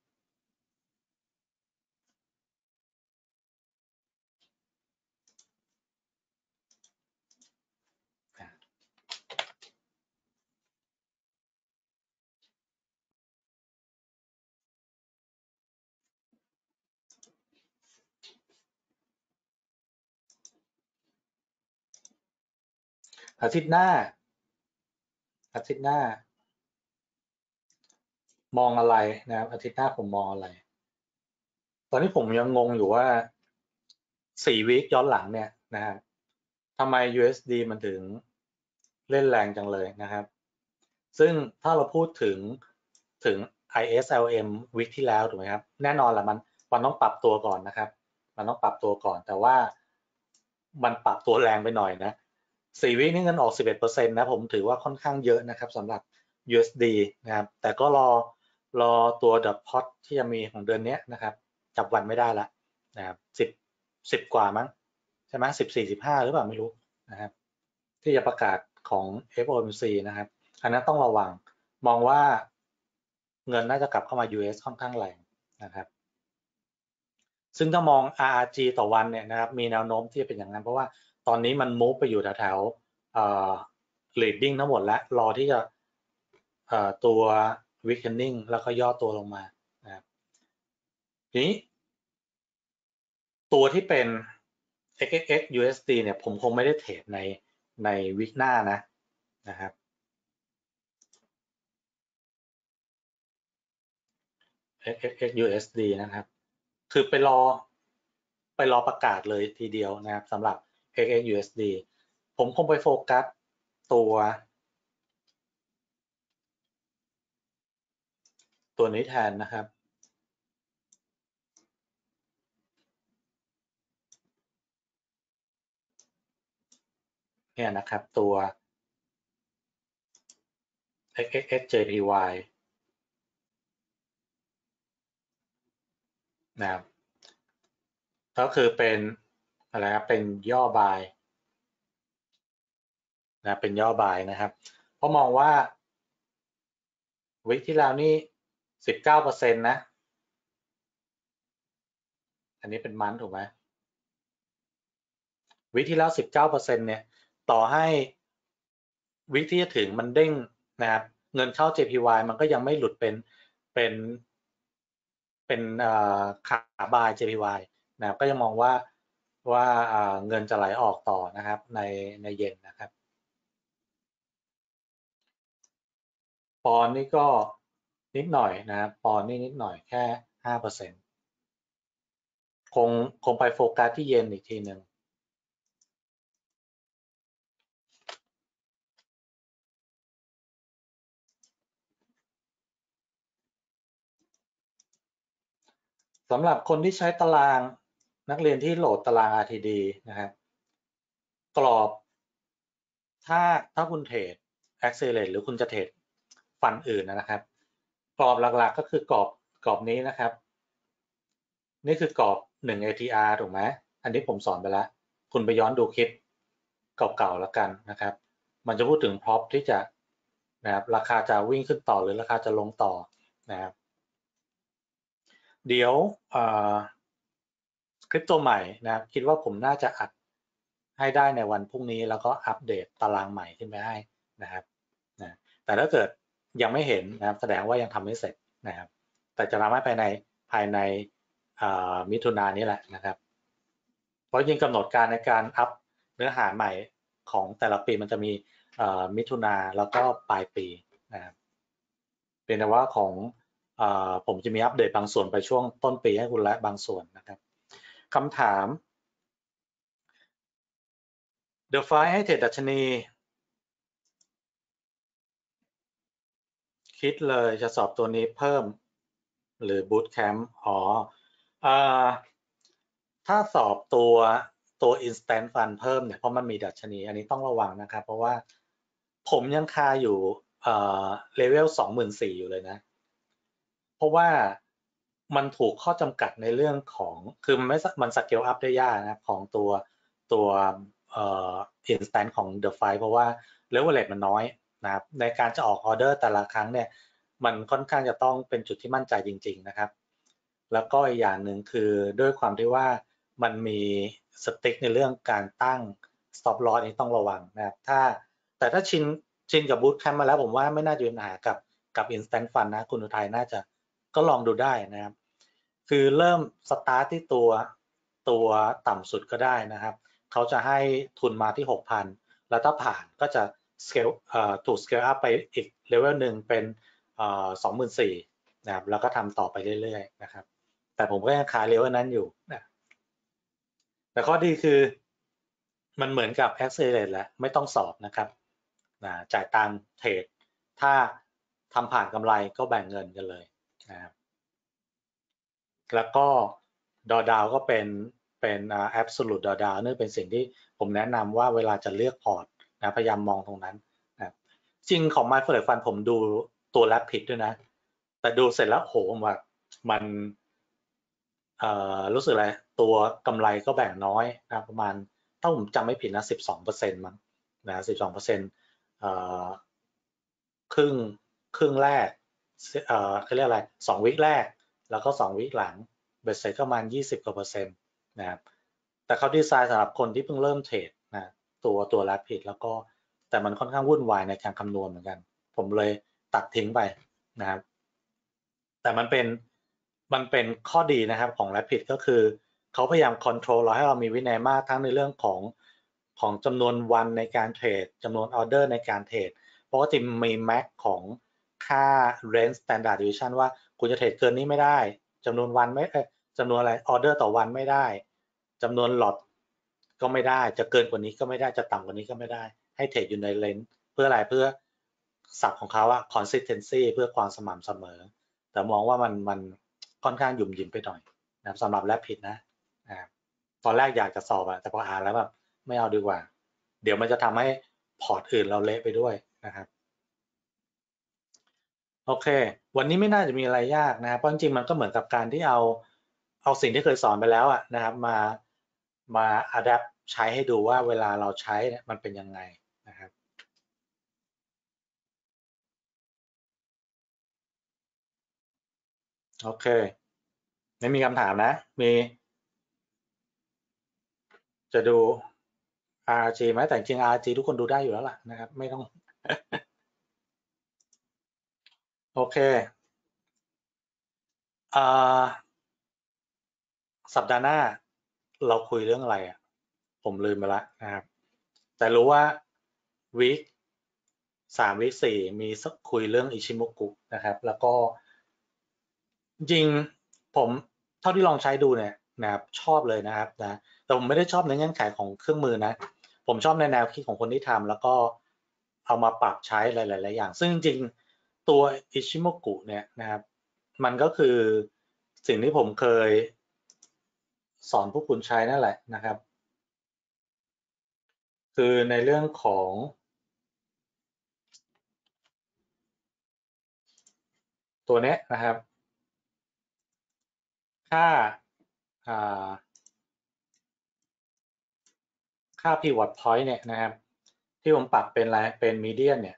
อาทิตย์หน้าอาทิตย์หน้ามองอะไรนะครับอาทิตย์หน้าผมมองอะไรตอนนี้ผมยังงงอยู่ว่า4 วีคย้อนหลังเนี่ยนะครับทำไม USD มันถึงเล่นแรงจังเลยนะครับซึ่งถ้าเราพูดถึง ISLM วีคที่แล้วถูกไหมครับแน่นอนแหละมันต้องปรับตัวก่อนนะครับมันต้องปรับตัวก่อนแต่ว่ามันปรับตัวแรงไปหน่อยนะ4วีคนี่เงินออก 11% นะผมถือว่าค่อนข้างเยอะนะครับสำหรับ USD นะครับแต่ก็รอตัว dot plot ที่จะมีของเดือนนี้นะครับจับวันไม่ได้ละนะครับ10กว่ามั้งใช่ไหม14-15หรือเปล่าไม่รู้นะครับที่จะประกาศของ FOMC นะครับอันนั้นต้องระวังมองว่าเงินน่าจะกลับเข้ามา US ค่อนข้างแรงนะครับซึ่งถ้ามอง RRG ต่อวันเนี่ยนะครับมีแนวโน้มที่จะเป็นอย่างนั้นเพราะว่าตอนนี้มันมูฟไปอยู่แถวๆleading ทั้งหมดแล้วรอที่จะตัว weakening แล้วก็ย่อตัวลงมานะครับทีนี้ตัวที่เป็น XXX USD เนี่ยผมคงไม่ได้เทรดในวิกหน้านะครับ XXX USD นะครับคือไปรอประกาศเลยทีเดียวนะครับสำหรับ XXX USD ผมคงไปโฟกัสตัวนี้แทนนะครับเนี่ยนะครับตัว XXX JPY นะครับก็คือเป็นอะไรครับเป็นย่อบายนะเป็นย่อบายนะครับเพราะมองว่าวิกที่แล้วนี่ 19% นะอันนี้เป็นมันถูกไหมวิกที่แล้ว 19% เนี่ยต่อให้วิกที่จะถึงมันเด้งนะครับเงินเข้า JPY มันก็ยังไม่หลุดเป็นขาบาย JPY นะครับก็ยังมองว่าเงินจะไหลออกต่อนะครับในเย็นนะครับปอนนี่ก็นิดหน่อยนะครับปอนนี่นิดหน่อยแค่ 5% คงไปโฟกัสที่เยนอีกทีหนึ่งสำหรับคนที่ใช้ตารางนักเรียนที่โหลดตาราง RTD นะครับกรอบถ้าคุณเทรด Accelerate หรือคุณจะเทรดฟันอื่นนะครับกรอบหลักๆก็คือกรอบนี้นะครับนี่คือกรอบ1 ATR ถูกไหมอันนี้ผมสอนไปแล้วคุณไปย้อนดูคลิปเก่าๆแล้วกันนะครับมันจะพูดถึงพร็อพที่จะนะครับราคาจะวิ่งขึ้นต่อหรือราคาจะลงต่อนะครับเดี๋ยวคลิปตัวใหม่นะครับคิดว่าผมน่าจะอัดให้ได้ในวันพรุ่งนี้แล้วก็อัปเดตตารางใหม่ขึ้นไปให้นะครับนะแต่ถ้าเกิดยังไม่เห็นนะครับแสดงว่ายังทำไม่เสร็จนะครับแต่จะทำให้ภายในมิถุนายนนี้แหละนะครับเพราะยิ่งกำหนดการในการอัพเนื้อหาใหม่ของแต่ละปีมันจะมีมิถุนาแล้วก็ปลายปีนะครับเป็นแต่ว่าของผมจะมีอัปเดตบางส่วนไปช่วงต้นปีให้คุณและบางส่วนนะครับคำถาม The Five ให้เทรดดัชนี คิดเลยจะสอบตัวนี้เพิ่มหรือ Bootcamp อ๋อถ้าสอบตัว Instant Fund เพิ่มเนี่ยเพราะมันมีดัชนีอันนี้ต้องระวังนะครับเพราะว่าผมยังคาอยู่เลเวล 24,000 อยู่เลยนะเพราะว่ามันถูกข้อจำกัดในเรื่องของคือมันสเกลอัพได้ยากนะของตัวinstant ของ The Five เพราะว่า leverage มันน้อยนะครับในการจะออกออเดอร์แต่ละครั้งเนี่ยมันค่อนข้างจะต้องเป็นจุดที่มั่นใจจริงๆนะครับแล้วก็อีกอย่างหนึ่งคือด้วยความที่ว่ามันมีสติ๊กในเรื่องการตั้ง stop loss นี้ต้องระวังนะครับแต่ถ้าชินกับ Bootcamp มาแล้วผมว่าไม่น่าจะมีปัญหากับ Instant Fund นะคุณอุทัยน่าจะก็ลองดูได้นะครับคือเริ่มสตาร์ทที่ตัวต่ำสุดก็ได้นะครับเขาจะให้ทุนมาที่ 6,000 แล้วถ้าผ่านก็จะถูก scale up ไปอีกเลเวลหนึ่งเป็น24,000นะครับแล้วก็ทำต่อไปเรื่อยๆนะครับแต่ผมก็ยังขายเลเวลนั้นอยู่นะแต่ข้อดีคือมันเหมือนกับ Accelerate แหละไม่ต้องสอบนะครับจ่ายตังค์เทรดถ้าทำผ่านกำไรก็แบ่งเงินกันเลยนะครับแล้วก็ดอดาวก็เป็นabsolute ดอดาวนี่เป็นสิ่งที่ผมแนะนำว่าเวลาจะเลือกพอร์ตนะพยายามมองตรงนั้นนะจริงของ My Forex Fund ผมดูตัว Rapid ด้วยนะแต่ดูเสร็จแล้วโหแบบมันรู้สึกอะไรตัวกำไรก็แบ่งน้อยนะประมาณถ้าผมจำไม่ผิดนะ 12% มั้งนะ12%ครึ่งครึ่งแรกเขาเรียกอะไร2วีคแรกแล้วก็2วีคหลังเบ็ดเสร็จก็ประมาณ20 กว่า%นะครับแต่เขาดีไซน์สำหรับคนที่เพิ่งเริ่มเทรดนะตัว Rapid แล้วก็แต่มันค่อนข้างวุ่นวายในการคำนวณเหมือนกันผมเลยตัดทิ้งไปนะครับแต่มันเป็นข้อดีนะครับของ Rapid ก็คือเขาพยายามคอนโทรลเราให้เรามีวินัยมากทั้งในเรื่องของจำนวนวันในการเทรดจำนวนออเดอร์ในการเทรดเพราะว่าจะมีแม็กของค่า range standard deviation ว่าคุณจะเทรดเกินนี้ไม่ได้จำนวนวันไม่จำนวนอะไรออเดอร์ต่อวันไม่ได้จำนวนหลอตก็ไม่ได้จะเกินกว่านี้ก็ไม่ได้จะต่ำกว่านี้ก็ไม่ได้ให้เทรดอยู่ในเลนเพื่ออะไรเพื่อศัพท์ของเขาอะ consistency เพื่อความสม่ำเสมอแต่มองว่ามันค่อนข้างหยุ่มหยิมไปหน่อยนะครับสำหรับแลบผิดนะตอนแรกอยากจะสอบอะแต่พออ่านแล้วแบบไม่เอาดีกว่าเดี๋ยวมันจะทำให้พอร์ตอื่นเราเละไปด้วยนะครับโอเควันนี้ไม่น่าจะมีอะไรยากนะครับเพราะจริงๆมันก็เหมือนกับการที่เอาสิ่งที่เคยสอนไปแล้วอะนะครับมาอัดแอปใช้ให้ดูว่าเวลาเราใช้เนี่ยมันเป็นยังไงนะครับโอเคไม่มีคำถามนะมีจะดู RG ไหมแต่จริง RG ทุกคนดูได้อยู่แล้วล่ะนะครับไม่ต้อง โอเคสัปดาห์หน้าเราคุยเรื่องอะไรอ่ะผมลืมไปละนะครับแต่รู้ว่าวีค3วีค4มีคุยเรื่องอิชิโมกุนะครับแล้วก็จริงผมเท่าที่ลองใช้ดูเนี่ยนะครับชอบเลยนะครับนะแต่ผมไม่ได้ชอบในเงื่อนไขของเครื่องมือนะผมชอบในแนวคิดของคนที่ทำแล้วก็เอามาปรับใช้หลายๆอย่างซึ่งจริงๆตัวอิชิโมกุเนี่ยนะครับมันก็คือสิ่งที่ผมเคยสอนพวกคุณใช้นั่นแหละนะครับคือในเรื่องของตัวนี้นะครับค่าอ่าค่า pivot point เนี่ยนะครับที่ผมปรับเป็นอะไรเป็น median เนี่ย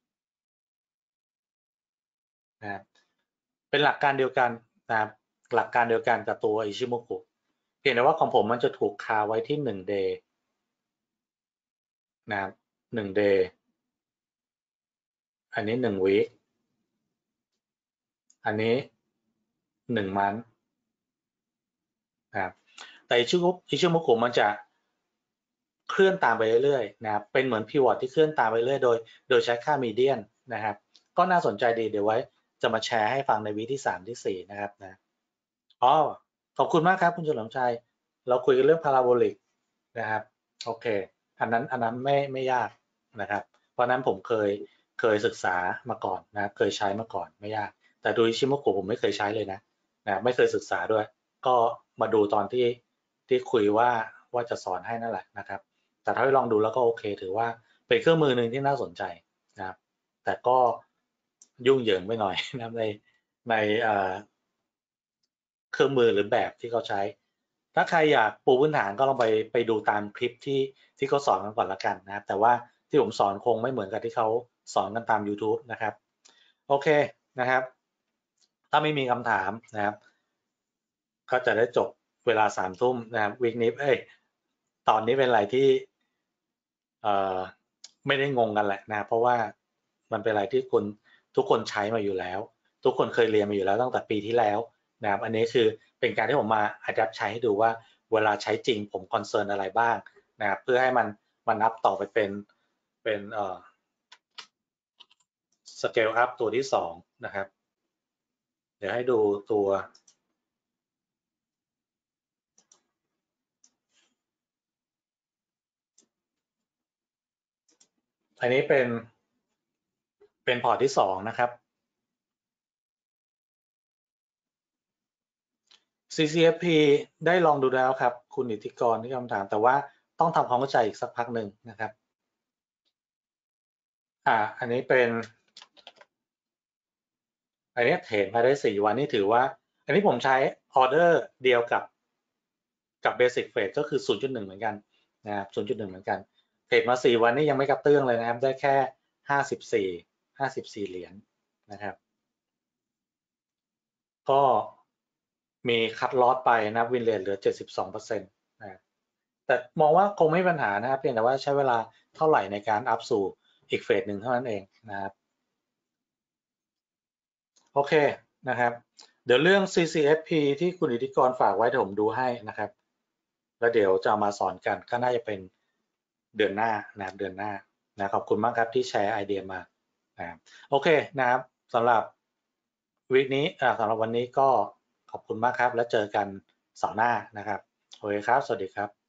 นะครับเป็นหลักการเดียวกันนะครับหลักการเดียวกันกับตัวอิชิโมกุเพียงแต่ว่าของผมมันจะถูกคาไว้ที่1 day นะครับ1 day อันนี้1 week อันนี้1 month นะครับแต่อิชิโมกุมันจะเคลื่อนตามไปเรื่อยๆนะครับเป็นเหมือน pivot ที่เคลื่อนตามไปเรื่อยโดยใช้ค่า median นะครับก็น่าสนใจดีเดี๋ยวไว้จะมาแชร์ให้ฟังในวีที่3ที่4นะครับนะอ๋อขอบคุณมากครับคุณเฉลิมชัยเราคุยกันเรื่องพาราโบลิกนะครับโอเคอันนั้นไม่ยากนะครับเพราะนั้นผมเคยศึกษามาก่อนนะเคยใช้มาก่อนไม่ยากแต่ดูอิชิโมกุผมไม่เคยใช้เลยนะไม่เคยศึกษาด้วยก็มาดูตอนที่คุยว่าจะสอนให้นั่นแหละนะครับแต่ถ้าไปลองดูแล้วก็โอเคถือว่าเป็นเครื่องมือหนึ่งที่น่าสนใจนะครับแต่ก็ยุ่งเหยิงไปหน่อยนะในเครื่องมือหรือแบบที่เขาใช้ ถ้าใครอยากปูพื้นฐานก็ลองไปดูตามคลิปที่เขาสอนกันก่อนละกันนะครับแต่ว่าที่ผมสอนคงไม่เหมือนกับที่เขาสอนกันตาม YouTube นะครับโอเคนะครับถ้าไม่มีคำถามนะครับก็จะได้จบเวลา3 ทุ่มนะครับวีคนี้ตอนนี้เป็นอะไรที่เอ่อไม่ได้งงกันแหละนะเพราะว่ามันเป็นอะไรที่ทุกคนใช้มาอยู่แล้วทุกคนเคยเรียนมาอยู่แล้วตั้งแต่ปีที่แล้วนะครับอันนี้คือเป็นการที่ผมมาอัดแอปใช้ให้ดูว่าเวลาใช้จริงผมคอนเซิร์นอะไรบ้างนะครับเพื่อให้มันนับต่อไปเป็นสเกลอัพตัวที่2นะครับเดี๋ยวให้ดูตัวอันนี้เป็นพอร์ตที่2นะครับ CCFP ได้ลองดูแล้วครับคุณอิทธิกรที่คำถามแต่ว่าต้องทำความเข้าใจอีกสักพักหนึ่งนะครับอันนี้อันนี้เทรดมาได้4 วันนี่ถือว่าอันนี้ผมใช้ออเดอร์เดียวกับเบสิกเฟสก็คือ 0.1 เหมือนกันนะครับ 0.1 เหมือนกันเทรดมา4 วันนี่ยังไม่กระเตื้องเลยนะครับได้แค่54เหรียญนะครับก็มีคัดลอสไปนะวินเลทเหลือ 72% นะแต่มองว่าคงไม่มีปัญหานะครับเพียงแต่ว่าใช้เวลาเท่าไหร่ในการอัพสู่อีกเฟสหนึ่งเท่านั้นเองนะครับโอเคนะครับเดี๋ยวเรื่อง CCFP ที่คุณอิทธิกรฝากไว้เดี๋ยวผมดูให้นะครับแล้วเดี๋ยวจะเอามาสอนกันก็น่าจะเป็นเดือนหน้านะครับเดือนหน้านะขอบคุณมากครับที่แชร์ไอเดียมานะครับโอเคนะครับสำหรับวีคนี้สำหรับวันนี้ก็ขอบคุณมากครับแล้วเจอกันเสาร์หน้านะครับโอเคครับสวัสดีครับ